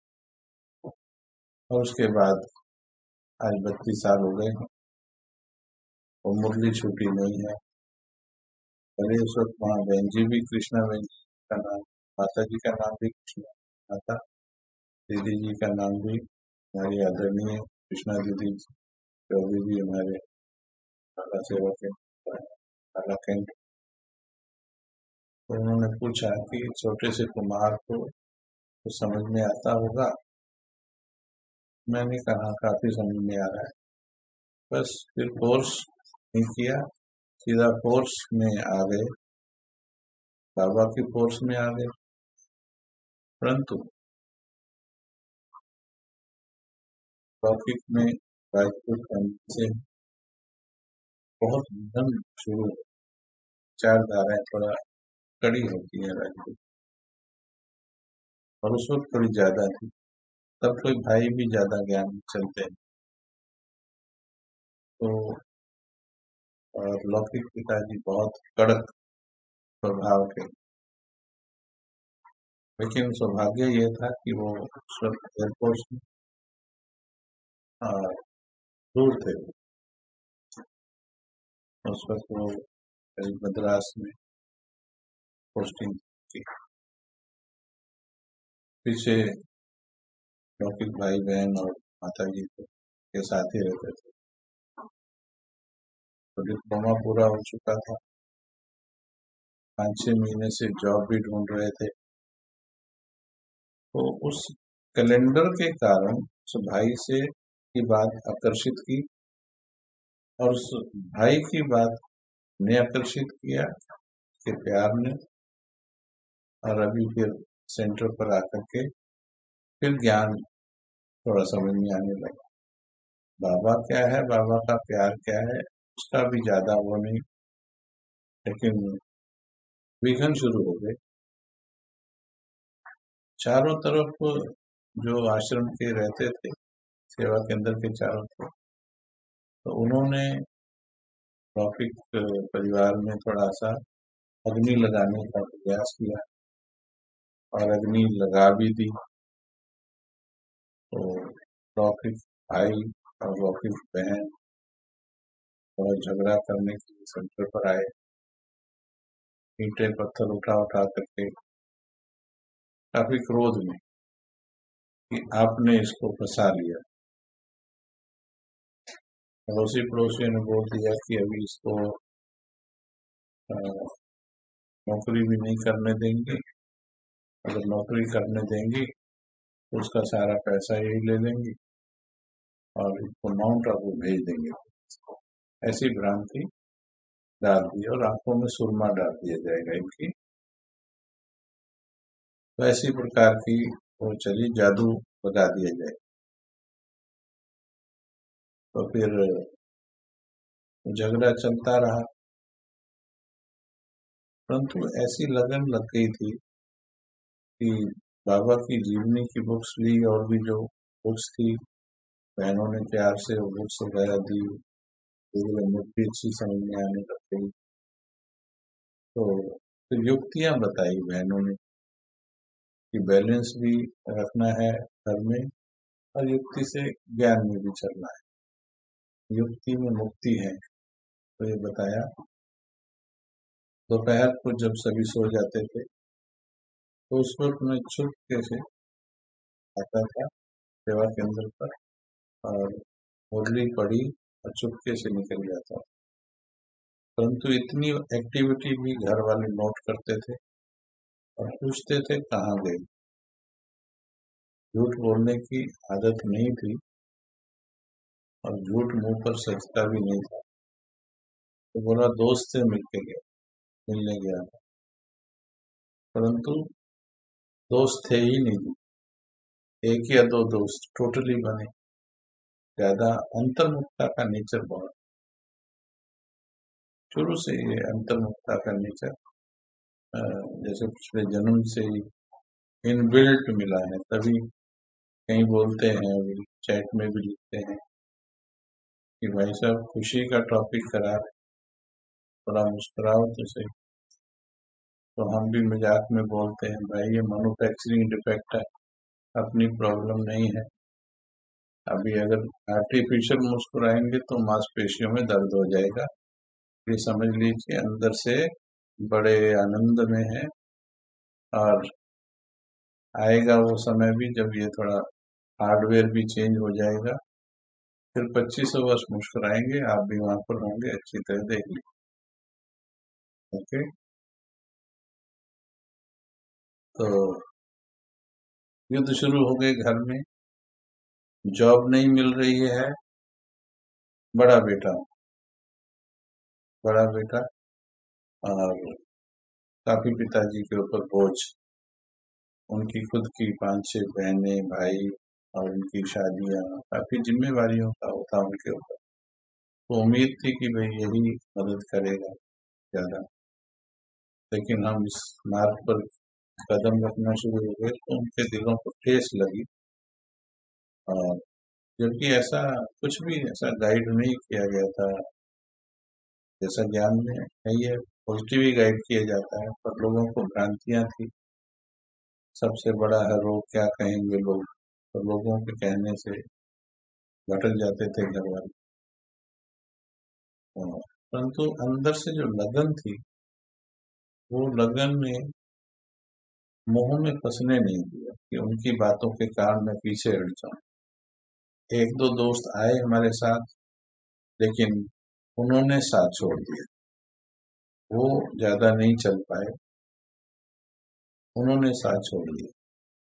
और उसके बाद आज बत्तीस साल हो गए, और मुरली छूटी नहीं है। पहले उस वक्त वहाँ बहन जी भी, कृष्णा बहन जी का नाम, माता जी का नाम भी कृष्णा माता, दीदी जी का नाम भी हमारी आदरणीय कृष्णा दीदी चौधरी जी, हमारे माता सेवक है काला कैंट। तो उन्होंने पूछा कि छोटे से कुमार को तो समझ में आता होगा। मैंने कहा काफी समझ में आ रहा है, बस फिर कोर्स नहीं किया, सीधा फोर्स में आ गए, बाबा की फोर्स में आ गए। परंतु लौकिक में राजपूत बनने से बहुत बंधन शुरू, चार धाराएं थोड़ा कड़ी होती है राजपूत, और उस वक्त थोड़ी ज्यादा थी, तब कोई भाई भी ज्यादा ज्ञान चलते हैं। तो और लौकिक पिताजी बहुत कड़क स्वभाव के, लेकिन सौभाग्य ये था कि वो उस वक्त एयरफोर्स में और दूर थे, उस वक्त वो करीब मद्रास में पोस्टिंग की। पीछे लौकिक भाई बहन और माता जी के साथ ही रहते थे। तो डिप्लोमा पूरा हो चुका था, पाँच छह महीने से जॉब भी ढूंढ रहे थे। तो उस कैलेंडर के कारण उस भाई से की बात आकर्षित की, और उस भाई की बात ने आकर्षित किया कि प्यार ने, और अभी फिर सेंटर पर आकर के फिर ज्ञान थोड़ा समझ में आने लगा। बाबा क्या है, बाबा का प्यार क्या है, उसका भी ज्यादा वो नहीं, लेकिन विघन शुरू हो गए। चारों तरफ जो आश्रम के रहते थे, सेवा केंद्र के चारों तरफ, तो उन्होंने लौकिक परिवार में थोड़ा सा अग्नि लगाने का प्रयास किया, और अग्नि लगा भी दी। तो लौकिक भाई और लौकिक बहन और झगड़ा करने के लिए सेंटर पर आए, ईंटें पत्थर उठा उठा करके, काफी क्रोध में कि आपने इसको फंसा लिया। पड़ोसी पड़ोसियों ने बोल दिया कि अभी इसको नौकरी भी नहीं करने देंगे, अगर नौकरी करने देंगी तो उसका सारा पैसा यही ले लेंगे और इसको माउंट आबू भेज देंगे। ऐसी भ्रांति डाल दी, और आंखों में सुरमा डाल दिया जाएगा इनकी। तो ऐसी प्रकार की वो चली, जादू लगा दिया जाए। तो फिर झगड़ा चलता रहा, परंतु ऐसी लगन लग गई थी कि बाबा की जीवनी की बुक्स ली, और भी जो बुक्स थी बहनों ने प्यार से वो बुक्स वगैरह दी, मुझे अच्छी समझ में आने लग गई। तो फिर युक्तियां बताई बहनों ने कि बैलेंस भी रखना है घर में, और युक्ति से ज्ञान में भी चलना है। युक्ति में मुक्ति है, तो ये बताया। दोपहर को जब सभी सो जाते थे तो उस वक्त मैं चुपके से आता था सेवा केंद्र पर और मुरली पड़ी और चुपके से निकल जाता था। परंतु इतनी एक्टिविटी भी घर वाले नोट करते थे और पूछते थे कहाँ गए। झूठ बोलने की आदत नहीं थी और झूठ मुंह पर सचता भी नहीं था, तो बोला दोस्त से मिलके गया मिलने गया था, परंतु दोस्त थे ही नहीं, एक या दो दोस्त टोटली बने। ज्यादा अंतर्मुखता का नेचर बहुत, शुरू से ये अंतर्मुखता का नेचर जैसे पिछले जन्म से ही इनबिल्ट मिला है। तभी कहीं बोलते हैं, अभी चैट में भी लिखते हैं कि भाई साहब खुशी का टॉपिक करा रहे, थोड़ा मुस्कुराओ तो सही। तो हम भी मजाक में बोलते हैं भाई ये मैन्युफैक्चरिंग डिफेक्ट है, अपनी प्रॉब्लम नहीं है। अभी अगर आर्टिफिशियल मुस्कुराएंगे तो मांसपेशियों में दर्द हो जाएगा, ये समझ लीजिए अंदर से बड़े आनंद में है। और आएगा वो समय भी जब ये थोड़ा हार्डवेयर भी चेंज हो जाएगा, फिर पच्चीस वर्ष मुस्कुराएंगे, आप भी वहां पर होंगे, अच्छी तरह देख लीजिए। ओके, तो युद्ध शुरू हो गए घर में। जॉब नहीं मिल रही है, बड़ा बेटा बड़ा बेटा और काफी पिताजी के ऊपर बोझ, उनकी खुद की पांच छह बहनें भाई और उनकी शादियां, काफी जिम्मेवारियों का होता उनके ऊपर। तो उम्मीद थी कि भाई यही मदद करेगा ज्यादा, लेकिन हम इस मार्ग पर कदम रखना शुरू हो गए तो उनके दिलों को ठेस लगी। और जबकि ऐसा कुछ भी ऐसा गाइड नहीं किया गया था, जैसा ज्ञान में है ही है, पॉजिटिव ही गाइड किया जाता है, पर लोगों को भ्रांतियां थी। सबसे बड़ा है रोग, क्या कहेंगे लोग, तो लोगों के कहने से भटक जाते थे घर वाले। परंतु अंदर से जो लगन थी, वो लगन ने मुंह में फंसने नहीं दिया कि उनकी बातों के कारण मैं पीछे हट जाऊं। एक दो दोस्त आए हमारे साथ, लेकिन उन्होंने साथ छोड़ दिया, वो ज्यादा नहीं चल पाए, उन्होंने साथ छोड़ दिया।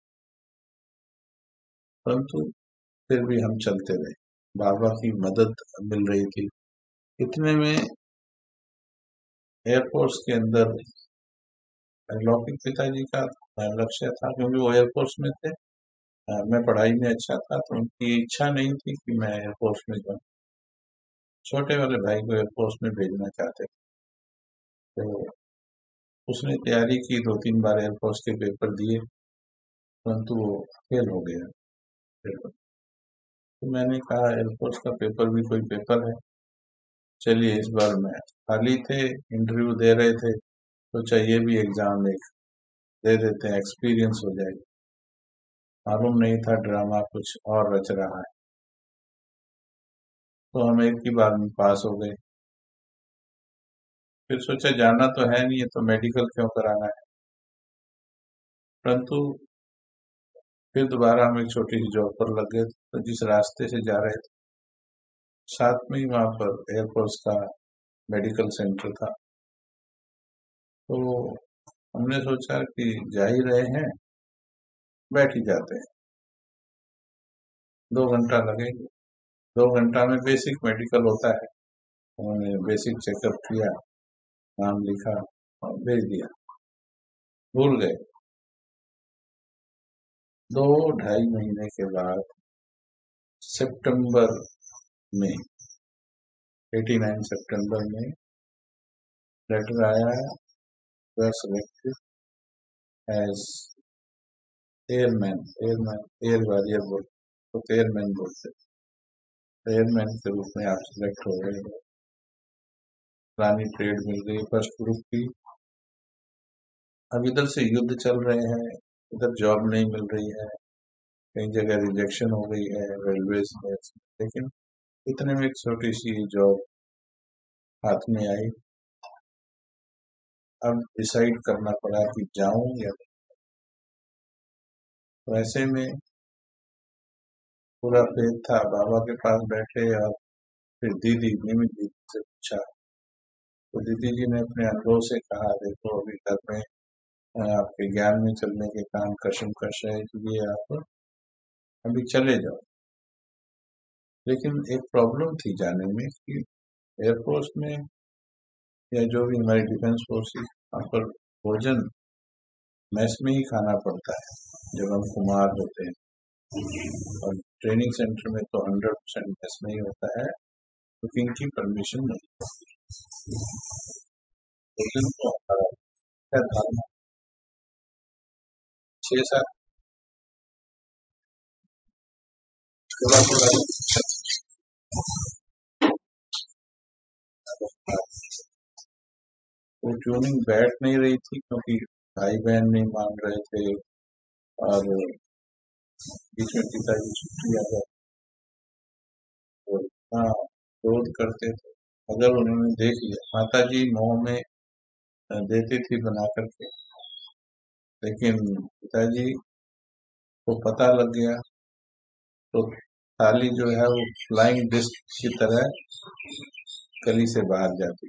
परंतु फिर भी हम चलते रहे, बाबा की मदद मिल रही थी। इतने में एयरफोर्स के अंदर लौकिक पिताजी का लक्ष्य था, क्योंकि वो एयरफोर्स में थे, मैं पढ़ाई में अच्छा था, तो उनकी इच्छा नहीं थी कि मैं एयरफोर्स में जाऊं। छोटे वाले भाई को एयरफोर्स में भेजना चाहते थे, तो उसने तैयारी की, दो तीन बार एयरफोर्स के पेपर दिए, परंतु वो फेल हो गया पेपर। तो मैंने कहा एयरफोर्स का पेपर भी कोई पेपर है, चलिए इस बार मैं खाली थे, इंटरव्यू दे रहे थे, तो चाहिए भी एग्जाम एक दे देते हैं, एक्सपीरियंस हो जाएगा। मालूम नहीं था ड्रामा कुछ और रच रहा है, तो हम एक ही बार में पास हो गए। फिर सोचा जाना तो है नहीं है, तो मेडिकल क्यों कराना है। परंतु फिर दोबारा हम एक छोटी सी जॉब पर लग गए, तो जिस रास्ते से जा रहे थे साथ में ही वहां पर एयरफोर्स का मेडिकल सेंटर था, तो हमने सोचा कि जा ही रहे हैं, बैठ ही जाते हैं, दो घंटा लगेगा। दो घंटा में बेसिक मेडिकल होता है, उन्होंने बेसिक चेकअप किया, नाम लिखा और भेज दिया, भूल गए। दो ढाई महीने के बाद सितंबर में उन्यासी सितंबर में लेटर आया, selected as airman airman air warrior बोल तो एयरमैन बोलते, एयरमैन के रूप में आप सिलेक्ट हो गए। पुरानी ट्रेड मिल गई फर्स्ट ग्रुप की। अब इधर से युद्ध चल रहे हैं, इधर जॉब नहीं मिल रही है, कई जगह रिजेक्शन हो गई है रेलवे में, लेकिन इतने में एक छोटी सी जॉब हाथ में आई। अब डिसाइड करना पड़ा कि जाऊं या नहीं। तो ऐसे में पूरा फेथ था, बाबा के पास बैठे और फिर दीदी निमित दीदी से पूछा। तो दीदी जी ने अपने अनुभव से कहा, देखो अभी घर में अ, आपके ज्ञान में चलने के काम कशमकश है, इसलिए आप अभी चले जाओ। लेकिन एक प्रॉब्लम थी जाने में कि एयरफोर्स में या जो भी हमारी डिफेंस फोर्सेस, वहाँ पर भोजन मैस में ही खाना पड़ता है जब हम कुमार होते हैं। और ट्रेनिंग सेंटर में तो हंड्रेड परसेंट मैस में ही होता है, कुकिंग की परमिशन नहीं। भोजन तो हमारा है धर्म। छह सात थोड़ा थोड़ा वो ट्यूनिंग बैठ नहीं रही थी, क्योंकि भाई बहन नहीं मान रहे थे और बीच में पिताजी छुट्टी आ गए तो इतना क्रोध करते थे। अगर उन्होंने देख लिया, माता जी मुंह में देती थी बना करके, लेकिन पिताजी को पता लग गया तो थाली जो है वो फ्लाइंग डिस्क की तरह कली से बाहर जाती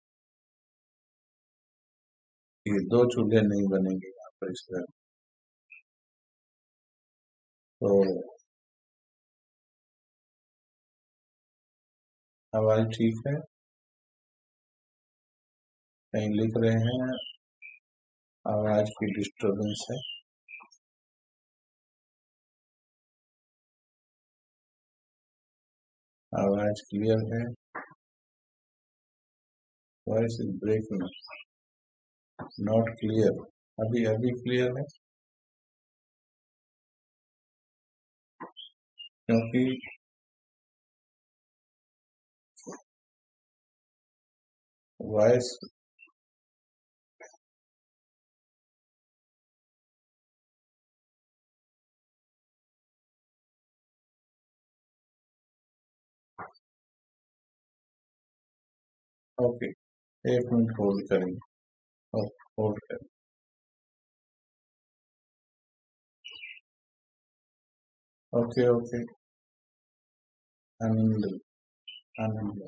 कि दो चूल्हे नहीं बनेंगे यहाँ पर इस तरह। तो आवाज ठीक है? कहीं लिख रहे हैं आवाज की डिस्टरबेंस है? आवाज क्लियर है? Voice is breaking, not clear. अभी अभी क्लियर है? क्योंकि वॉइस ओके, एक मिनट होल्ड करेंगे। होल्ड करें। Okay okay. आनंद आनंद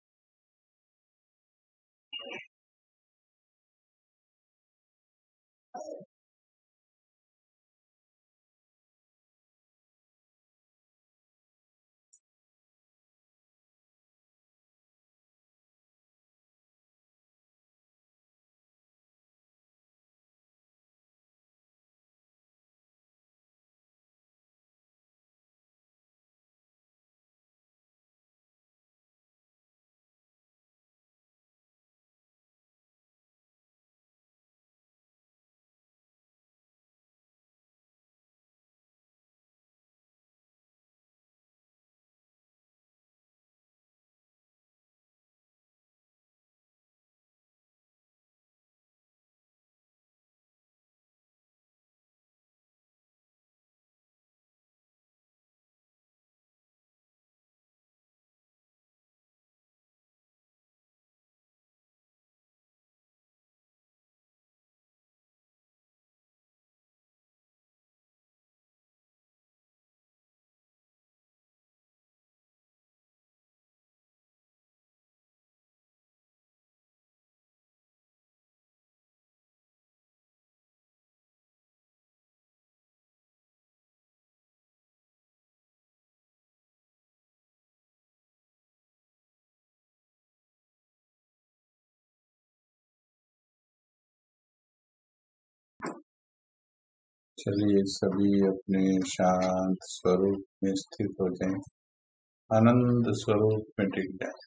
चलिए सभी अपने शांत स्वरूप में स्थित हो जाएं, आनंद स्वरूप में टिक जाएं।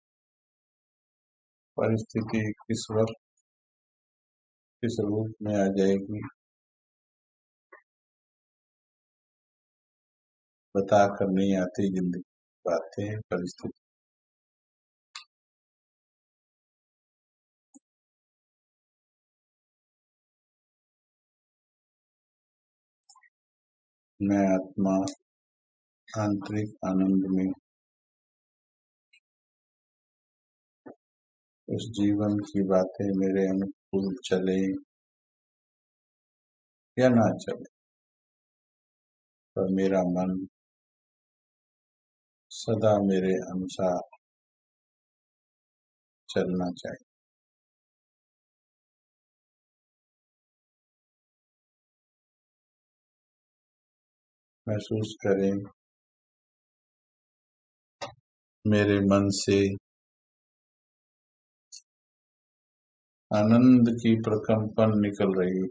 परिस्थिति किस वक्त किस रूप में आ जाएगी बता कर नहीं आती जिंदगी बातें परिस्थिति। मैं आत्मा आंतरिक आनंद में उस जीवन की बातें मेरे अनुकूल चले या ना चले, पर मेरा मन सदा मेरे अनुसार चलना चाहिए। महसूस करें मेरे मन से आनंद की प्रकंपन निकल रही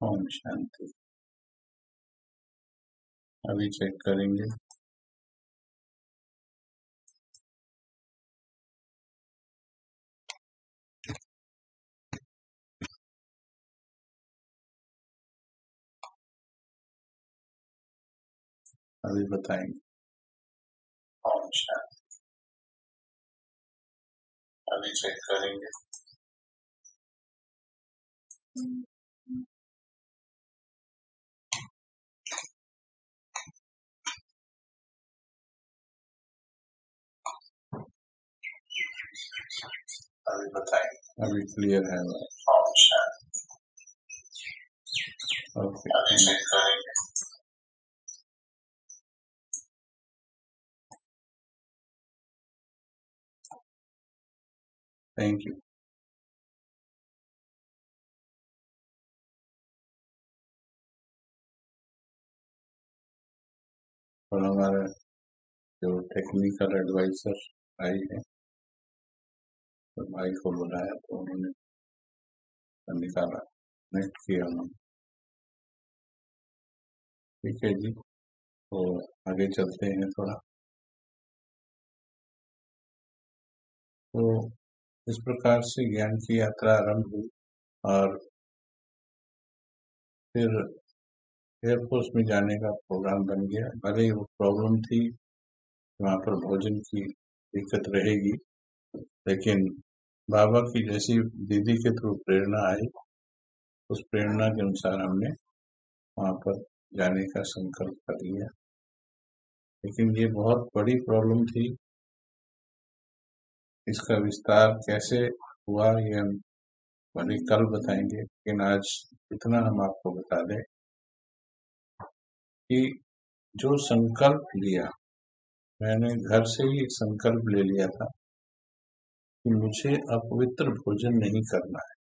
ओम शांति। अभी चेक करेंगे। अभी बताएंगे। ओम शांति। अभी चेक करेंगे। अभी बताएंगे। अभी क्लियर है। ओम शांति। ओके, अभी चेक करेंगे। Thank you. और हमारा जो टेक्निकल एडवाइजर आई है, तो भाई को बुलाया तो उन्होंने निकाला, नेक्स्ट किया उन्होंने। ठीक है जी, तो आगे चलते हैं थोड़ा। तो इस प्रकार से ज्ञान की यात्रा आरंभ हुई और फिर एयरफोर्स में जाने का प्रोग्राम बन गया। भले ही वो प्रॉब्लम थी, वहाँ पर भोजन की दिक्कत रहेगी, लेकिन बाबा की जैसी दीदी के थ्रू प्रेरणा आई, उस प्रेरणा के अनुसार हमने वहाँ पर जाने का संकल्प कर लिया। लेकिन ये बहुत बड़ी प्रॉब्लम थी, इसका विस्तार कैसे हुआ ये हम भले कल बताएंगे, लेकिन आज इतना हम आपको बता दें कि जो संकल्प लिया, मैंने घर से ही एक संकल्प ले लिया था कि मुझे अपवित्र भोजन नहीं करना है।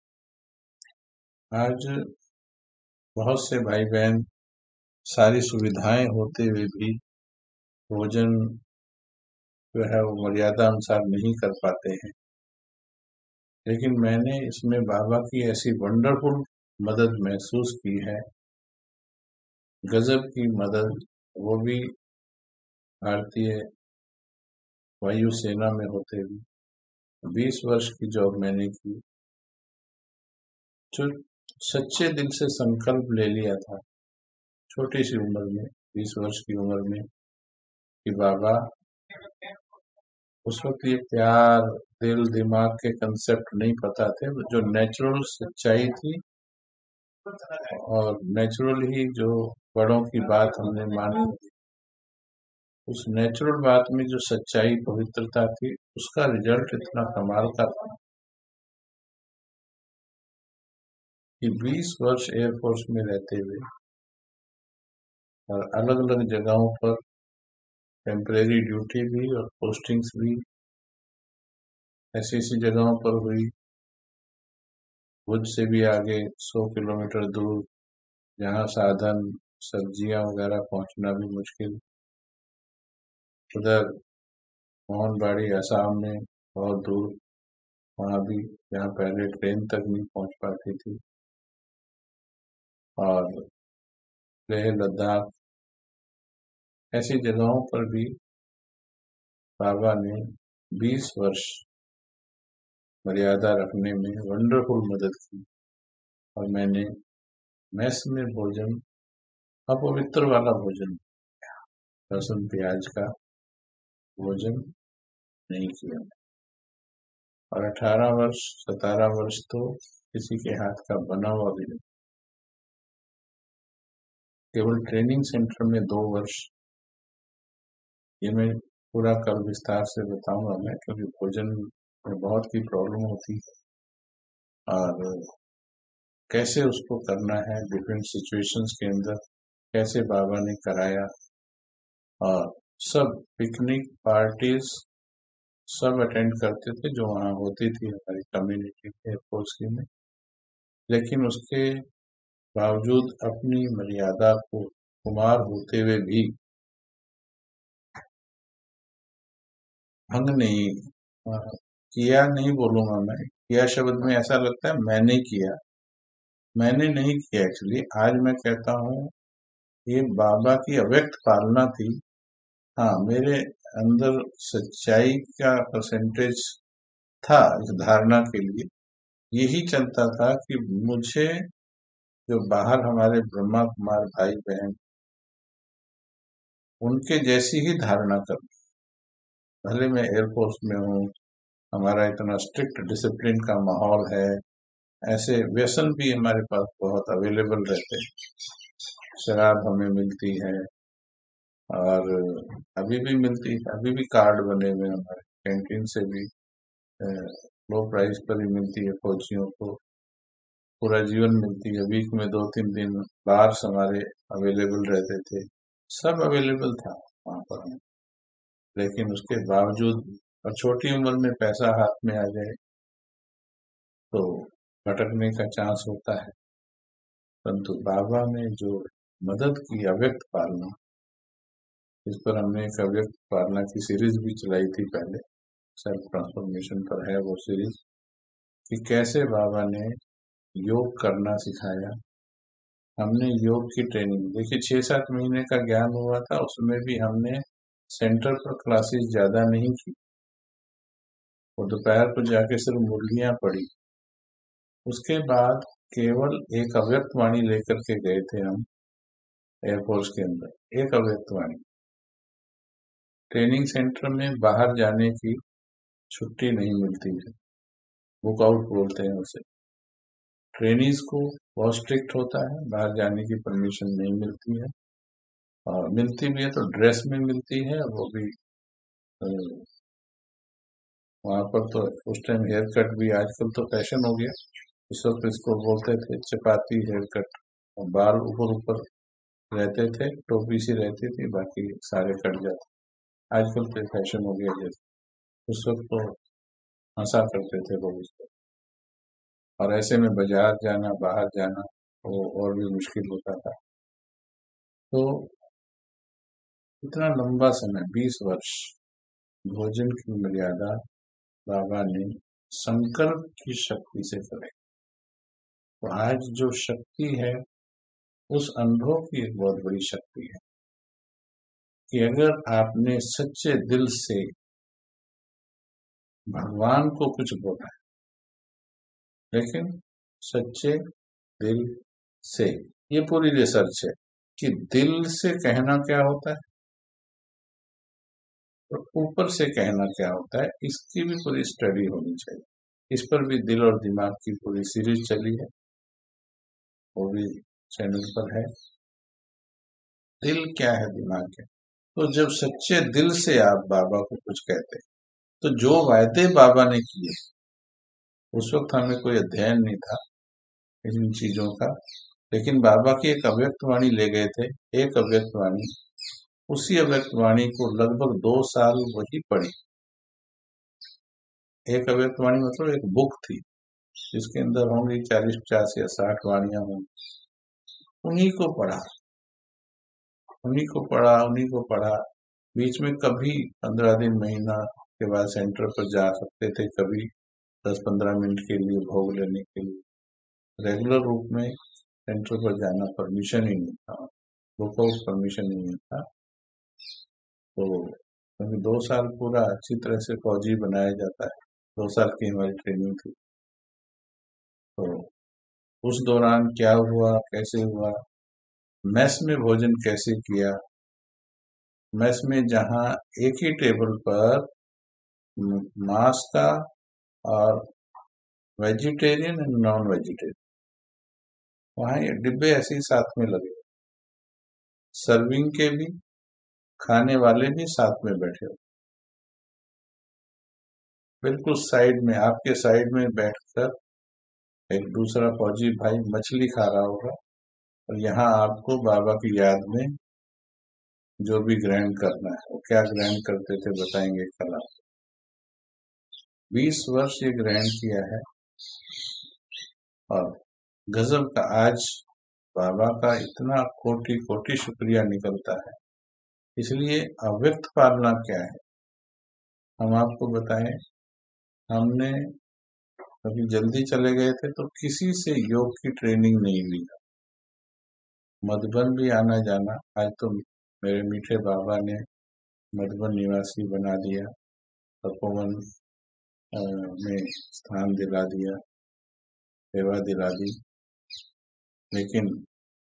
आज बहुत से भाई बहन सारी सुविधाएं होते हुए भी भोजन जो है वो मर्यादा अनुसार नहीं कर पाते हैं, लेकिन मैंने इसमें बाबा की ऐसी वंडरफुल मदद महसूस की है, गजब की मदद, वो भी भारतीय वायुसेना में होते हुए बीस वर्ष की जॉब मैंने की। जो सच्चे दिल से संकल्प ले लिया था छोटी सी उम्र में, बीस वर्ष की उम्र में, कि बाबा, उस वक्त ये प्यार दिल दिमाग के कंसेप्ट नहीं पता थे, जो नेचुरल सच्चाई थी और नेचुरल ही जो बड़ों की बात हमने मानी, उस नेचुरल बात में जो सच्चाई पवित्रता थी, उसका रिजल्ट इतना कमाल का था कि बीस वर्ष एयरफोर्स में रहते हुए और अलग अलग जगहों पर टेम्परेरी ड्यूटी भी और पोस्टिंग्स भी ऐसी ऐसी जगहों पर हुई, भुज से भी आगे सौ किलोमीटर दूर, जहाँ साधन सब्जियां वगैरह पहुंचना भी मुश्किल, उधर मोहनबाड़ी असम में बहुत दूर, वहां भी जहाँ पहले ट्रेन तक नहीं पहुंच पाती थी, और लेह लद्दाख, ऐसी जगहों पर भी बाबा ने बीस वर्ष मर्यादा रखने में वंडरफुल मदद की। और मैंने मैस में भोजन, अपवित्र वाला भोजन, लहसुन प्याज का भोजन नहीं किया। और अठारह वर्ष सतारह वर्ष तो किसी के हाथ का बना हुआ भी नहीं, केवल ट्रेनिंग सेंटर में दो वर्ष। ये मैं पूरा कल विस्तार से बताऊंगा मैं, क्योंकि भोजन में बहुत की प्रॉब्लम होती है और कैसे उसको करना है डिफरेंट सिचुएशंस के अंदर, कैसे बाबा ने कराया। और सब पिकनिक पार्टीज सब अटेंड करते थे जो वहाँ होती थी हमारी कम्युनिटी एयरफोर्स की में, लेकिन उसके बावजूद अपनी मर्यादा को कुमार होते हुए भी भंग नहीं आ, किया, नहीं बोलूंगा मैं, किया शब्द में ऐसा लगता है मैंने किया, मैंने नहीं किया एक्चुअली। आज मैं कहता हूँ ये बाबा की अव्यक्त पालना थी। हाँ, मेरे अंदर सच्चाई का परसेंटेज था इस धारणा के लिए। यही चलता था कि मुझे जो बाहर हमारे ब्रह्मा कुमार भाई बहन उनके जैसी ही धारणा करनी। भले मैं एयरफोर्स में हूँ, हमारा इतना स्ट्रिक्ट डिसिप्लिन का माहौल है, ऐसे व्यसन भी हमारे पास बहुत अवेलेबल रहते हैं। शराब हमें मिलती है और अभी भी मिलती है, अभी भी कार्ड बने हुए हमारे कैंटीन से भी लो प्राइस पर ही मिलती है। फौजियों को पूरा जीवन मिलती है। वीक में दो तीन दिन बार्स हमारे अवेलेबल रहते थे, सब अवेलेबल था वहां पर। लेकिन उसके बावजूद और छोटी उम्र में पैसा हाथ में आ जाए तो भटकने का चांस होता है। परंतु बाबा ने जो मदद की अव्यक्त पालना, इस पर हमने एक अव्यक्त पालना की सीरीज भी चलाई थी पहले, सेल्फ ट्रांसफॉर्मेशन पर है वो सीरीज, कि कैसे बाबा ने योग करना सिखाया। हमने योग की ट्रेनिंग देखिए, छह सात महीने का ज्ञान हुआ था, उसमें भी हमने सेंटर पर क्लासेस ज्यादा नहीं की। और दोपहर को जाके सिर्फ मुरलियां पड़ी। उसके बाद केवल एक अव्यक्त वाणी लेकर के गए थे हम एयरफोर्स के अंदर, एक अव्यक्त वाणी। ट्रेनिंग सेंटर में बाहर जाने की छुट्टी नहीं मिलती है, बुक आउट बोलते हैं उसे। ट्रेनीज को बहुत स्ट्रिक्ट होता है, बाहर जाने की परमिशन नहीं मिलती है, और मिलती भी है तो ड्रेस में मिलती है, वो भी वहां पर तो उस टाइम हेयर कट भी, आजकल तो फैशन हो गया, उस वक्त इसको बोलते थे चपाती हेयर कट। और बाल ऊपर ऊपर रहते थे, टोपी सी रहती थी, बाकी सारे कट जाते। आजकल तो फैशन हो गया जैसे, उस वक्त तो हंसा करते थे लोग इसको। और ऐसे में बाजार जाना, बाहर जाना वो और भी मुश्किल होता था। तो इतना लंबा समय, बीस वर्ष भोजन की मर्यादा बाबा ने संकल्प की शक्ति से करे। तो आज जो शक्ति है, उस अनुभव की एक बहुत बड़ी शक्ति है कि अगर आपने सच्चे दिल से भगवान को कुछ बोला है, लेकिन सच्चे दिल से, ये पूरी रिसर्च है कि दिल से कहना क्या होता है और ऊपर से कहना क्या होता है, इसकी भी पूरी स्टडी होनी चाहिए। इस पर भी दिल और दिमाग की पूरी सीरीज चली है, वो भी चैनल पर है। दिल क्या है, दिमाग क्या है। तो जब सच्चे दिल से आप बाबा को कुछ कहते हैं, तो जो वायदे बाबा ने किए, उस वक्त हमें कोई अध्ययन नहीं था इन चीजों का, लेकिन बाबा की एक अव्यक्त वाणी ले गए थे, एक अव्यक्त वाणी। उसी अव्यक्त वाणी को लगभग दो साल वही पढ़ी। एक अव्यक्त वाणी मतलब एक बुक थी, जिसके अंदर होंगी चालीस पचास या साठ वाणियां होंगी। उन्हीं को पढ़ा, उन्हीं को पढ़ा, उन्हीं को पढ़ा। बीच में कभी पंद्रह दिन, महीना के बाद सेंटर पर जा सकते थे, कभी दस पंद्रह मिनट के लिए भोग लेने के लिए। रेगुलर रूप में सेंटर पर जाना परमिशन ही नहीं था, बुक आउट परमिशन ही नहीं था। तो क्योंकि दो साल पूरा अच्छी तरह से फौजी बनाया जाता है, दो साल की हमारी ट्रेनिंग थी। तो उस दौरान क्या हुआ, कैसे हुआ, मेस में भोजन कैसे किया। मेस में जहां एक ही टेबल पर मांस का और वेजिटेरियन एंड नॉन वेजिटेरियन, वहां ये डिब्बे ऐसे ही साथ में लगे, सर्विंग के भी, खाने वाले भी साथ में बैठे हो। बिल्कुल साइड में, आपके साइड में बैठकर एक दूसरा फौजी भाई मछली खा रहा होगा, और यहाँ आपको बाबा की याद में जो भी ग्रहण करना है, वो क्या ग्रहण करते थे बताएंगे कल आप। बीस वर्ष ये ग्रहण किया है, और गजब का आज बाबा का इतना कोटि कोटि शुक्रिया निकलता है। इसलिए अव्यक्त पालना क्या है, हम आपको बताएं। हमने कभी जल्दी चले गए थे तो किसी से योग की ट्रेनिंग नहीं ली। मधुबन भी आना जाना, आज तो मेरे मीठे बाबा ने मधुबन निवासी बना दिया, तपोवन में स्थान दिला दिया, सेवा दिला दी। लेकिन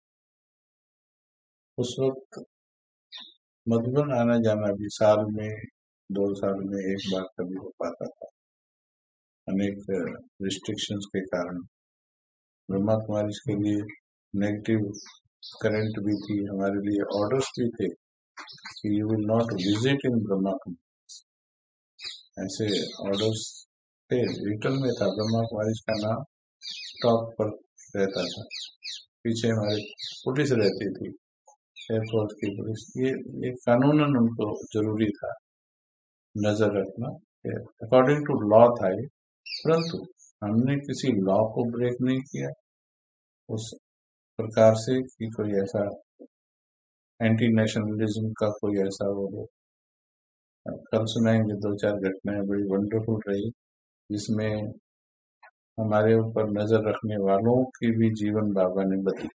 उस वक्त मधुबन आना जाना भी साल में, दो साल में एक बार कभी हो पाता था, अनेक रिस्ट्रिक्शंस के कारण। ब्रह्मा कुमारी के लिए नेगेटिव करंट भी थी, हमारे लिए ऑर्डर्स भी थे कि you will not visit in Brahma Kumari, ऐसे ऑर्डर्स थे। रिटर्न में था, ब्रह्मा कुमारी का नाम टॉप पर रहता था, पीछे हमारे पुलिस रहती थी, एयरपोर्ट की पुलिस। ये ये कानूनन उनको जरूरी था नजर रखना, अकॉर्डिंग टू लॉ था ये। परंतु हमने किसी लॉ को ब्रेक नहीं किया उस प्रकार से कि कोई ऐसा एंटी नेशनलिज्म का कोई ऐसा वो हो। कल सुनाएंगे दो चार घटनाएं बड़ी वंडरफुल रही, जिसमें हमारे ऊपर नजर रखने वालों की भी जीवन बाबा ने बदली।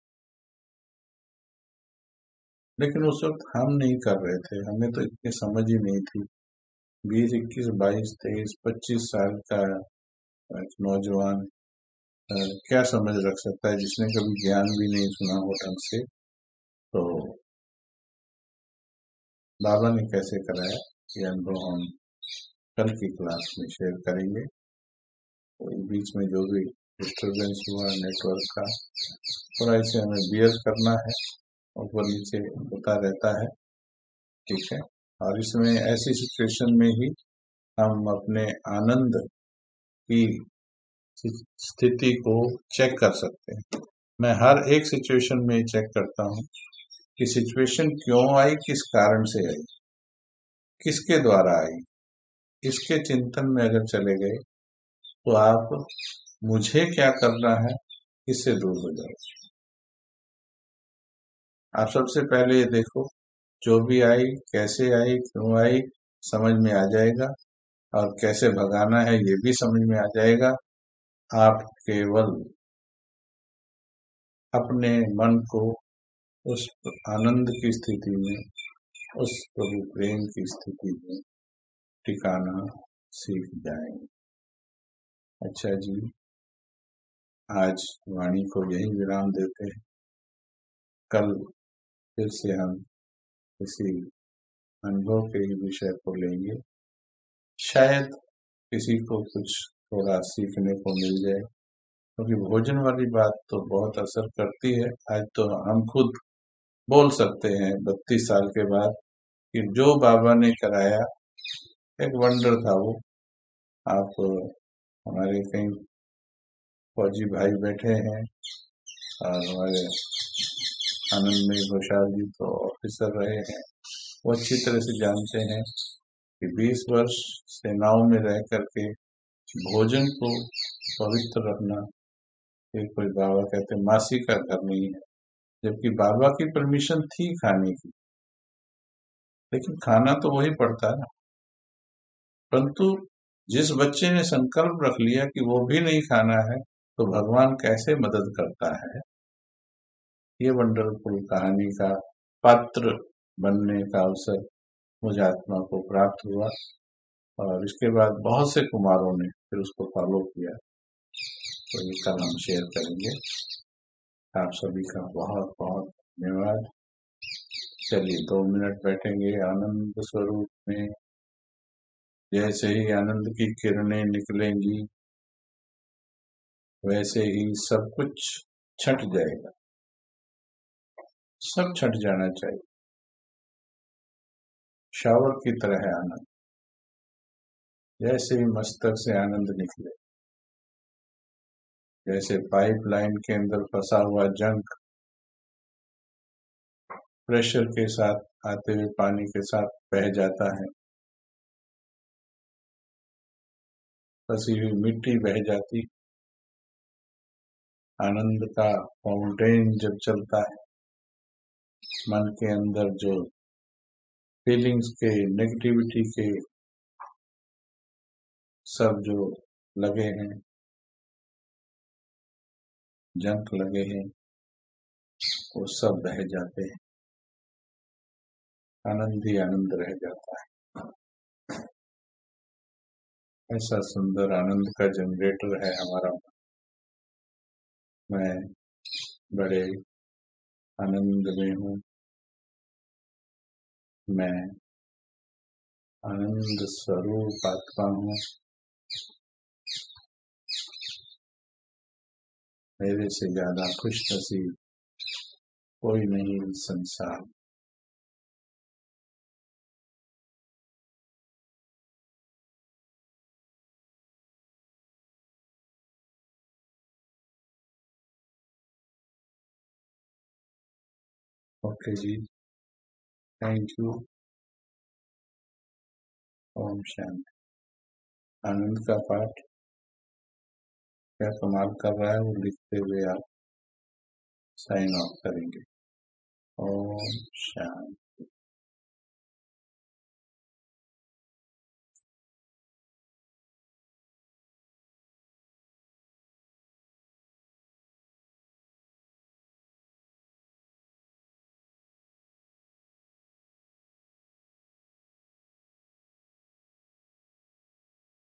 लेकिन उस वक्त हम नहीं कर रहे थे, हमें तो इतनी समझ ही नहीं थी। बीस इक्कीस बाईस तेईस पच्चीस साल का नौजवान क्या समझ रख सकता है, जिसने कभी ज्ञान भी नहीं सुना हो ढंग से। तो बाबा ने कैसे कराया ये अनुभव हम कल की क्लास में शेयर करेंगे। तो बीच में जो भी डिस्टर्बेंस हुआ नेटवर्क का, थोड़ा इसे हमें बियर करना है, ऊपर नीचे होता रहता है, ठीक है। और इसमें ऐसी सिचुएशन में ही हम अपने आनंद की स्थिति को चेक कर सकते हैं। मैं हर एक सिचुएशन में चेक करता हूँ कि सिचुएशन क्यों आई, किस कारण से आई, किसके द्वारा आई। इसके चिंतन में अगर चले गए तो आप मुझे क्या करना है इससे दूर हो जाओ। आप सबसे पहले ये देखो, जो भी आई, कैसे आई, क्यों आई, समझ में आ जाएगा, और कैसे भगाना है ये भी समझ में आ जाएगा। आप केवल अपने मन को उस आनंद की स्थिति में, उस प्रभु प्रेम की स्थिति में टिकाना सीख जाएंगे। अच्छा जी, आज वाणी को यही विराम देते हैं। कल फिर से हम किसी अनुभव के विषय को लेंगे, शायद किसी को कुछ थोड़ा सीखने को मिल जाए, क्योंकि भोजन वाली बात तो बहुत असर करती है। आज तो हम खुद बोल सकते हैं बत्तीस साल के बाद कि जो बाबा ने कराया एक वंडर था वो। आप हमारे कई फौजी भाई बैठे हैं, और हमारे आनंदमयी घोषाल जी तो ऑफिसर रहे हैं, वो अच्छी तरह से जानते हैं कि बीस वर्ष सेनाओं में रह करके भोजन को पवित्र रखना, ये कोई बाबा कहते मासी का घर नहीं है। जबकि बाबा की परमिशन थी खाने की, लेकिन खाना तो वही पड़ता है ना। परंतु जिस बच्चे ने संकल्प रख लिया कि वो भी नहीं खाना है, तो भगवान कैसे मदद करता है। ये वंडरफुल कहानी का पात्र बनने का अवसर मुझ आत्मा को प्राप्त हुआ, और इसके बाद बहुत से कुमारों ने फिर उसको फॉलो किया। तो ये कल हम शेयर करेंगे। आप सभी का बहुत बहुत धन्यवाद। चलिए दो मिनट बैठेंगे आनंद स्वरूप में। जैसे ही आनंद की किरणें निकलेंगी, वैसे ही सब कुछ छट जाएगा, सब छट जाना चाहिए। शावर की तरह है आनंद। जैसे ही मस्तक से आनंद निकले, जैसे पाइपलाइन के अंदर फंसा हुआ जंक प्रेशर के साथ आते हुए पानी के साथ बह जाता है, फंसी हुई मिट्टी बह जाती। आनंद का फाउंटेन जब चलता है, मन के अंदर जो फीलिंग्स के, नेगेटिविटी के सब जो लगे हैं, जंक लगे हैं वो सब रह जाते हैं, आनंद ही आनंद रह जाता है। ऐसा सुंदर आनंद का जनरेटर है हमारा मन। मैं बड़े आनंद में हूँ, मैं आनंद स्वरूप आत्मा हूँ। मेरे से ज्यादा खुश नसीब कोई नहीं इस संसार। ओके जी, थैंक यू। ओम शांति। आनंद का पाठ क्या कमाल कर रहा है वो लिखते हुए आप साइन ऑफ करेंगे। ओम शांति।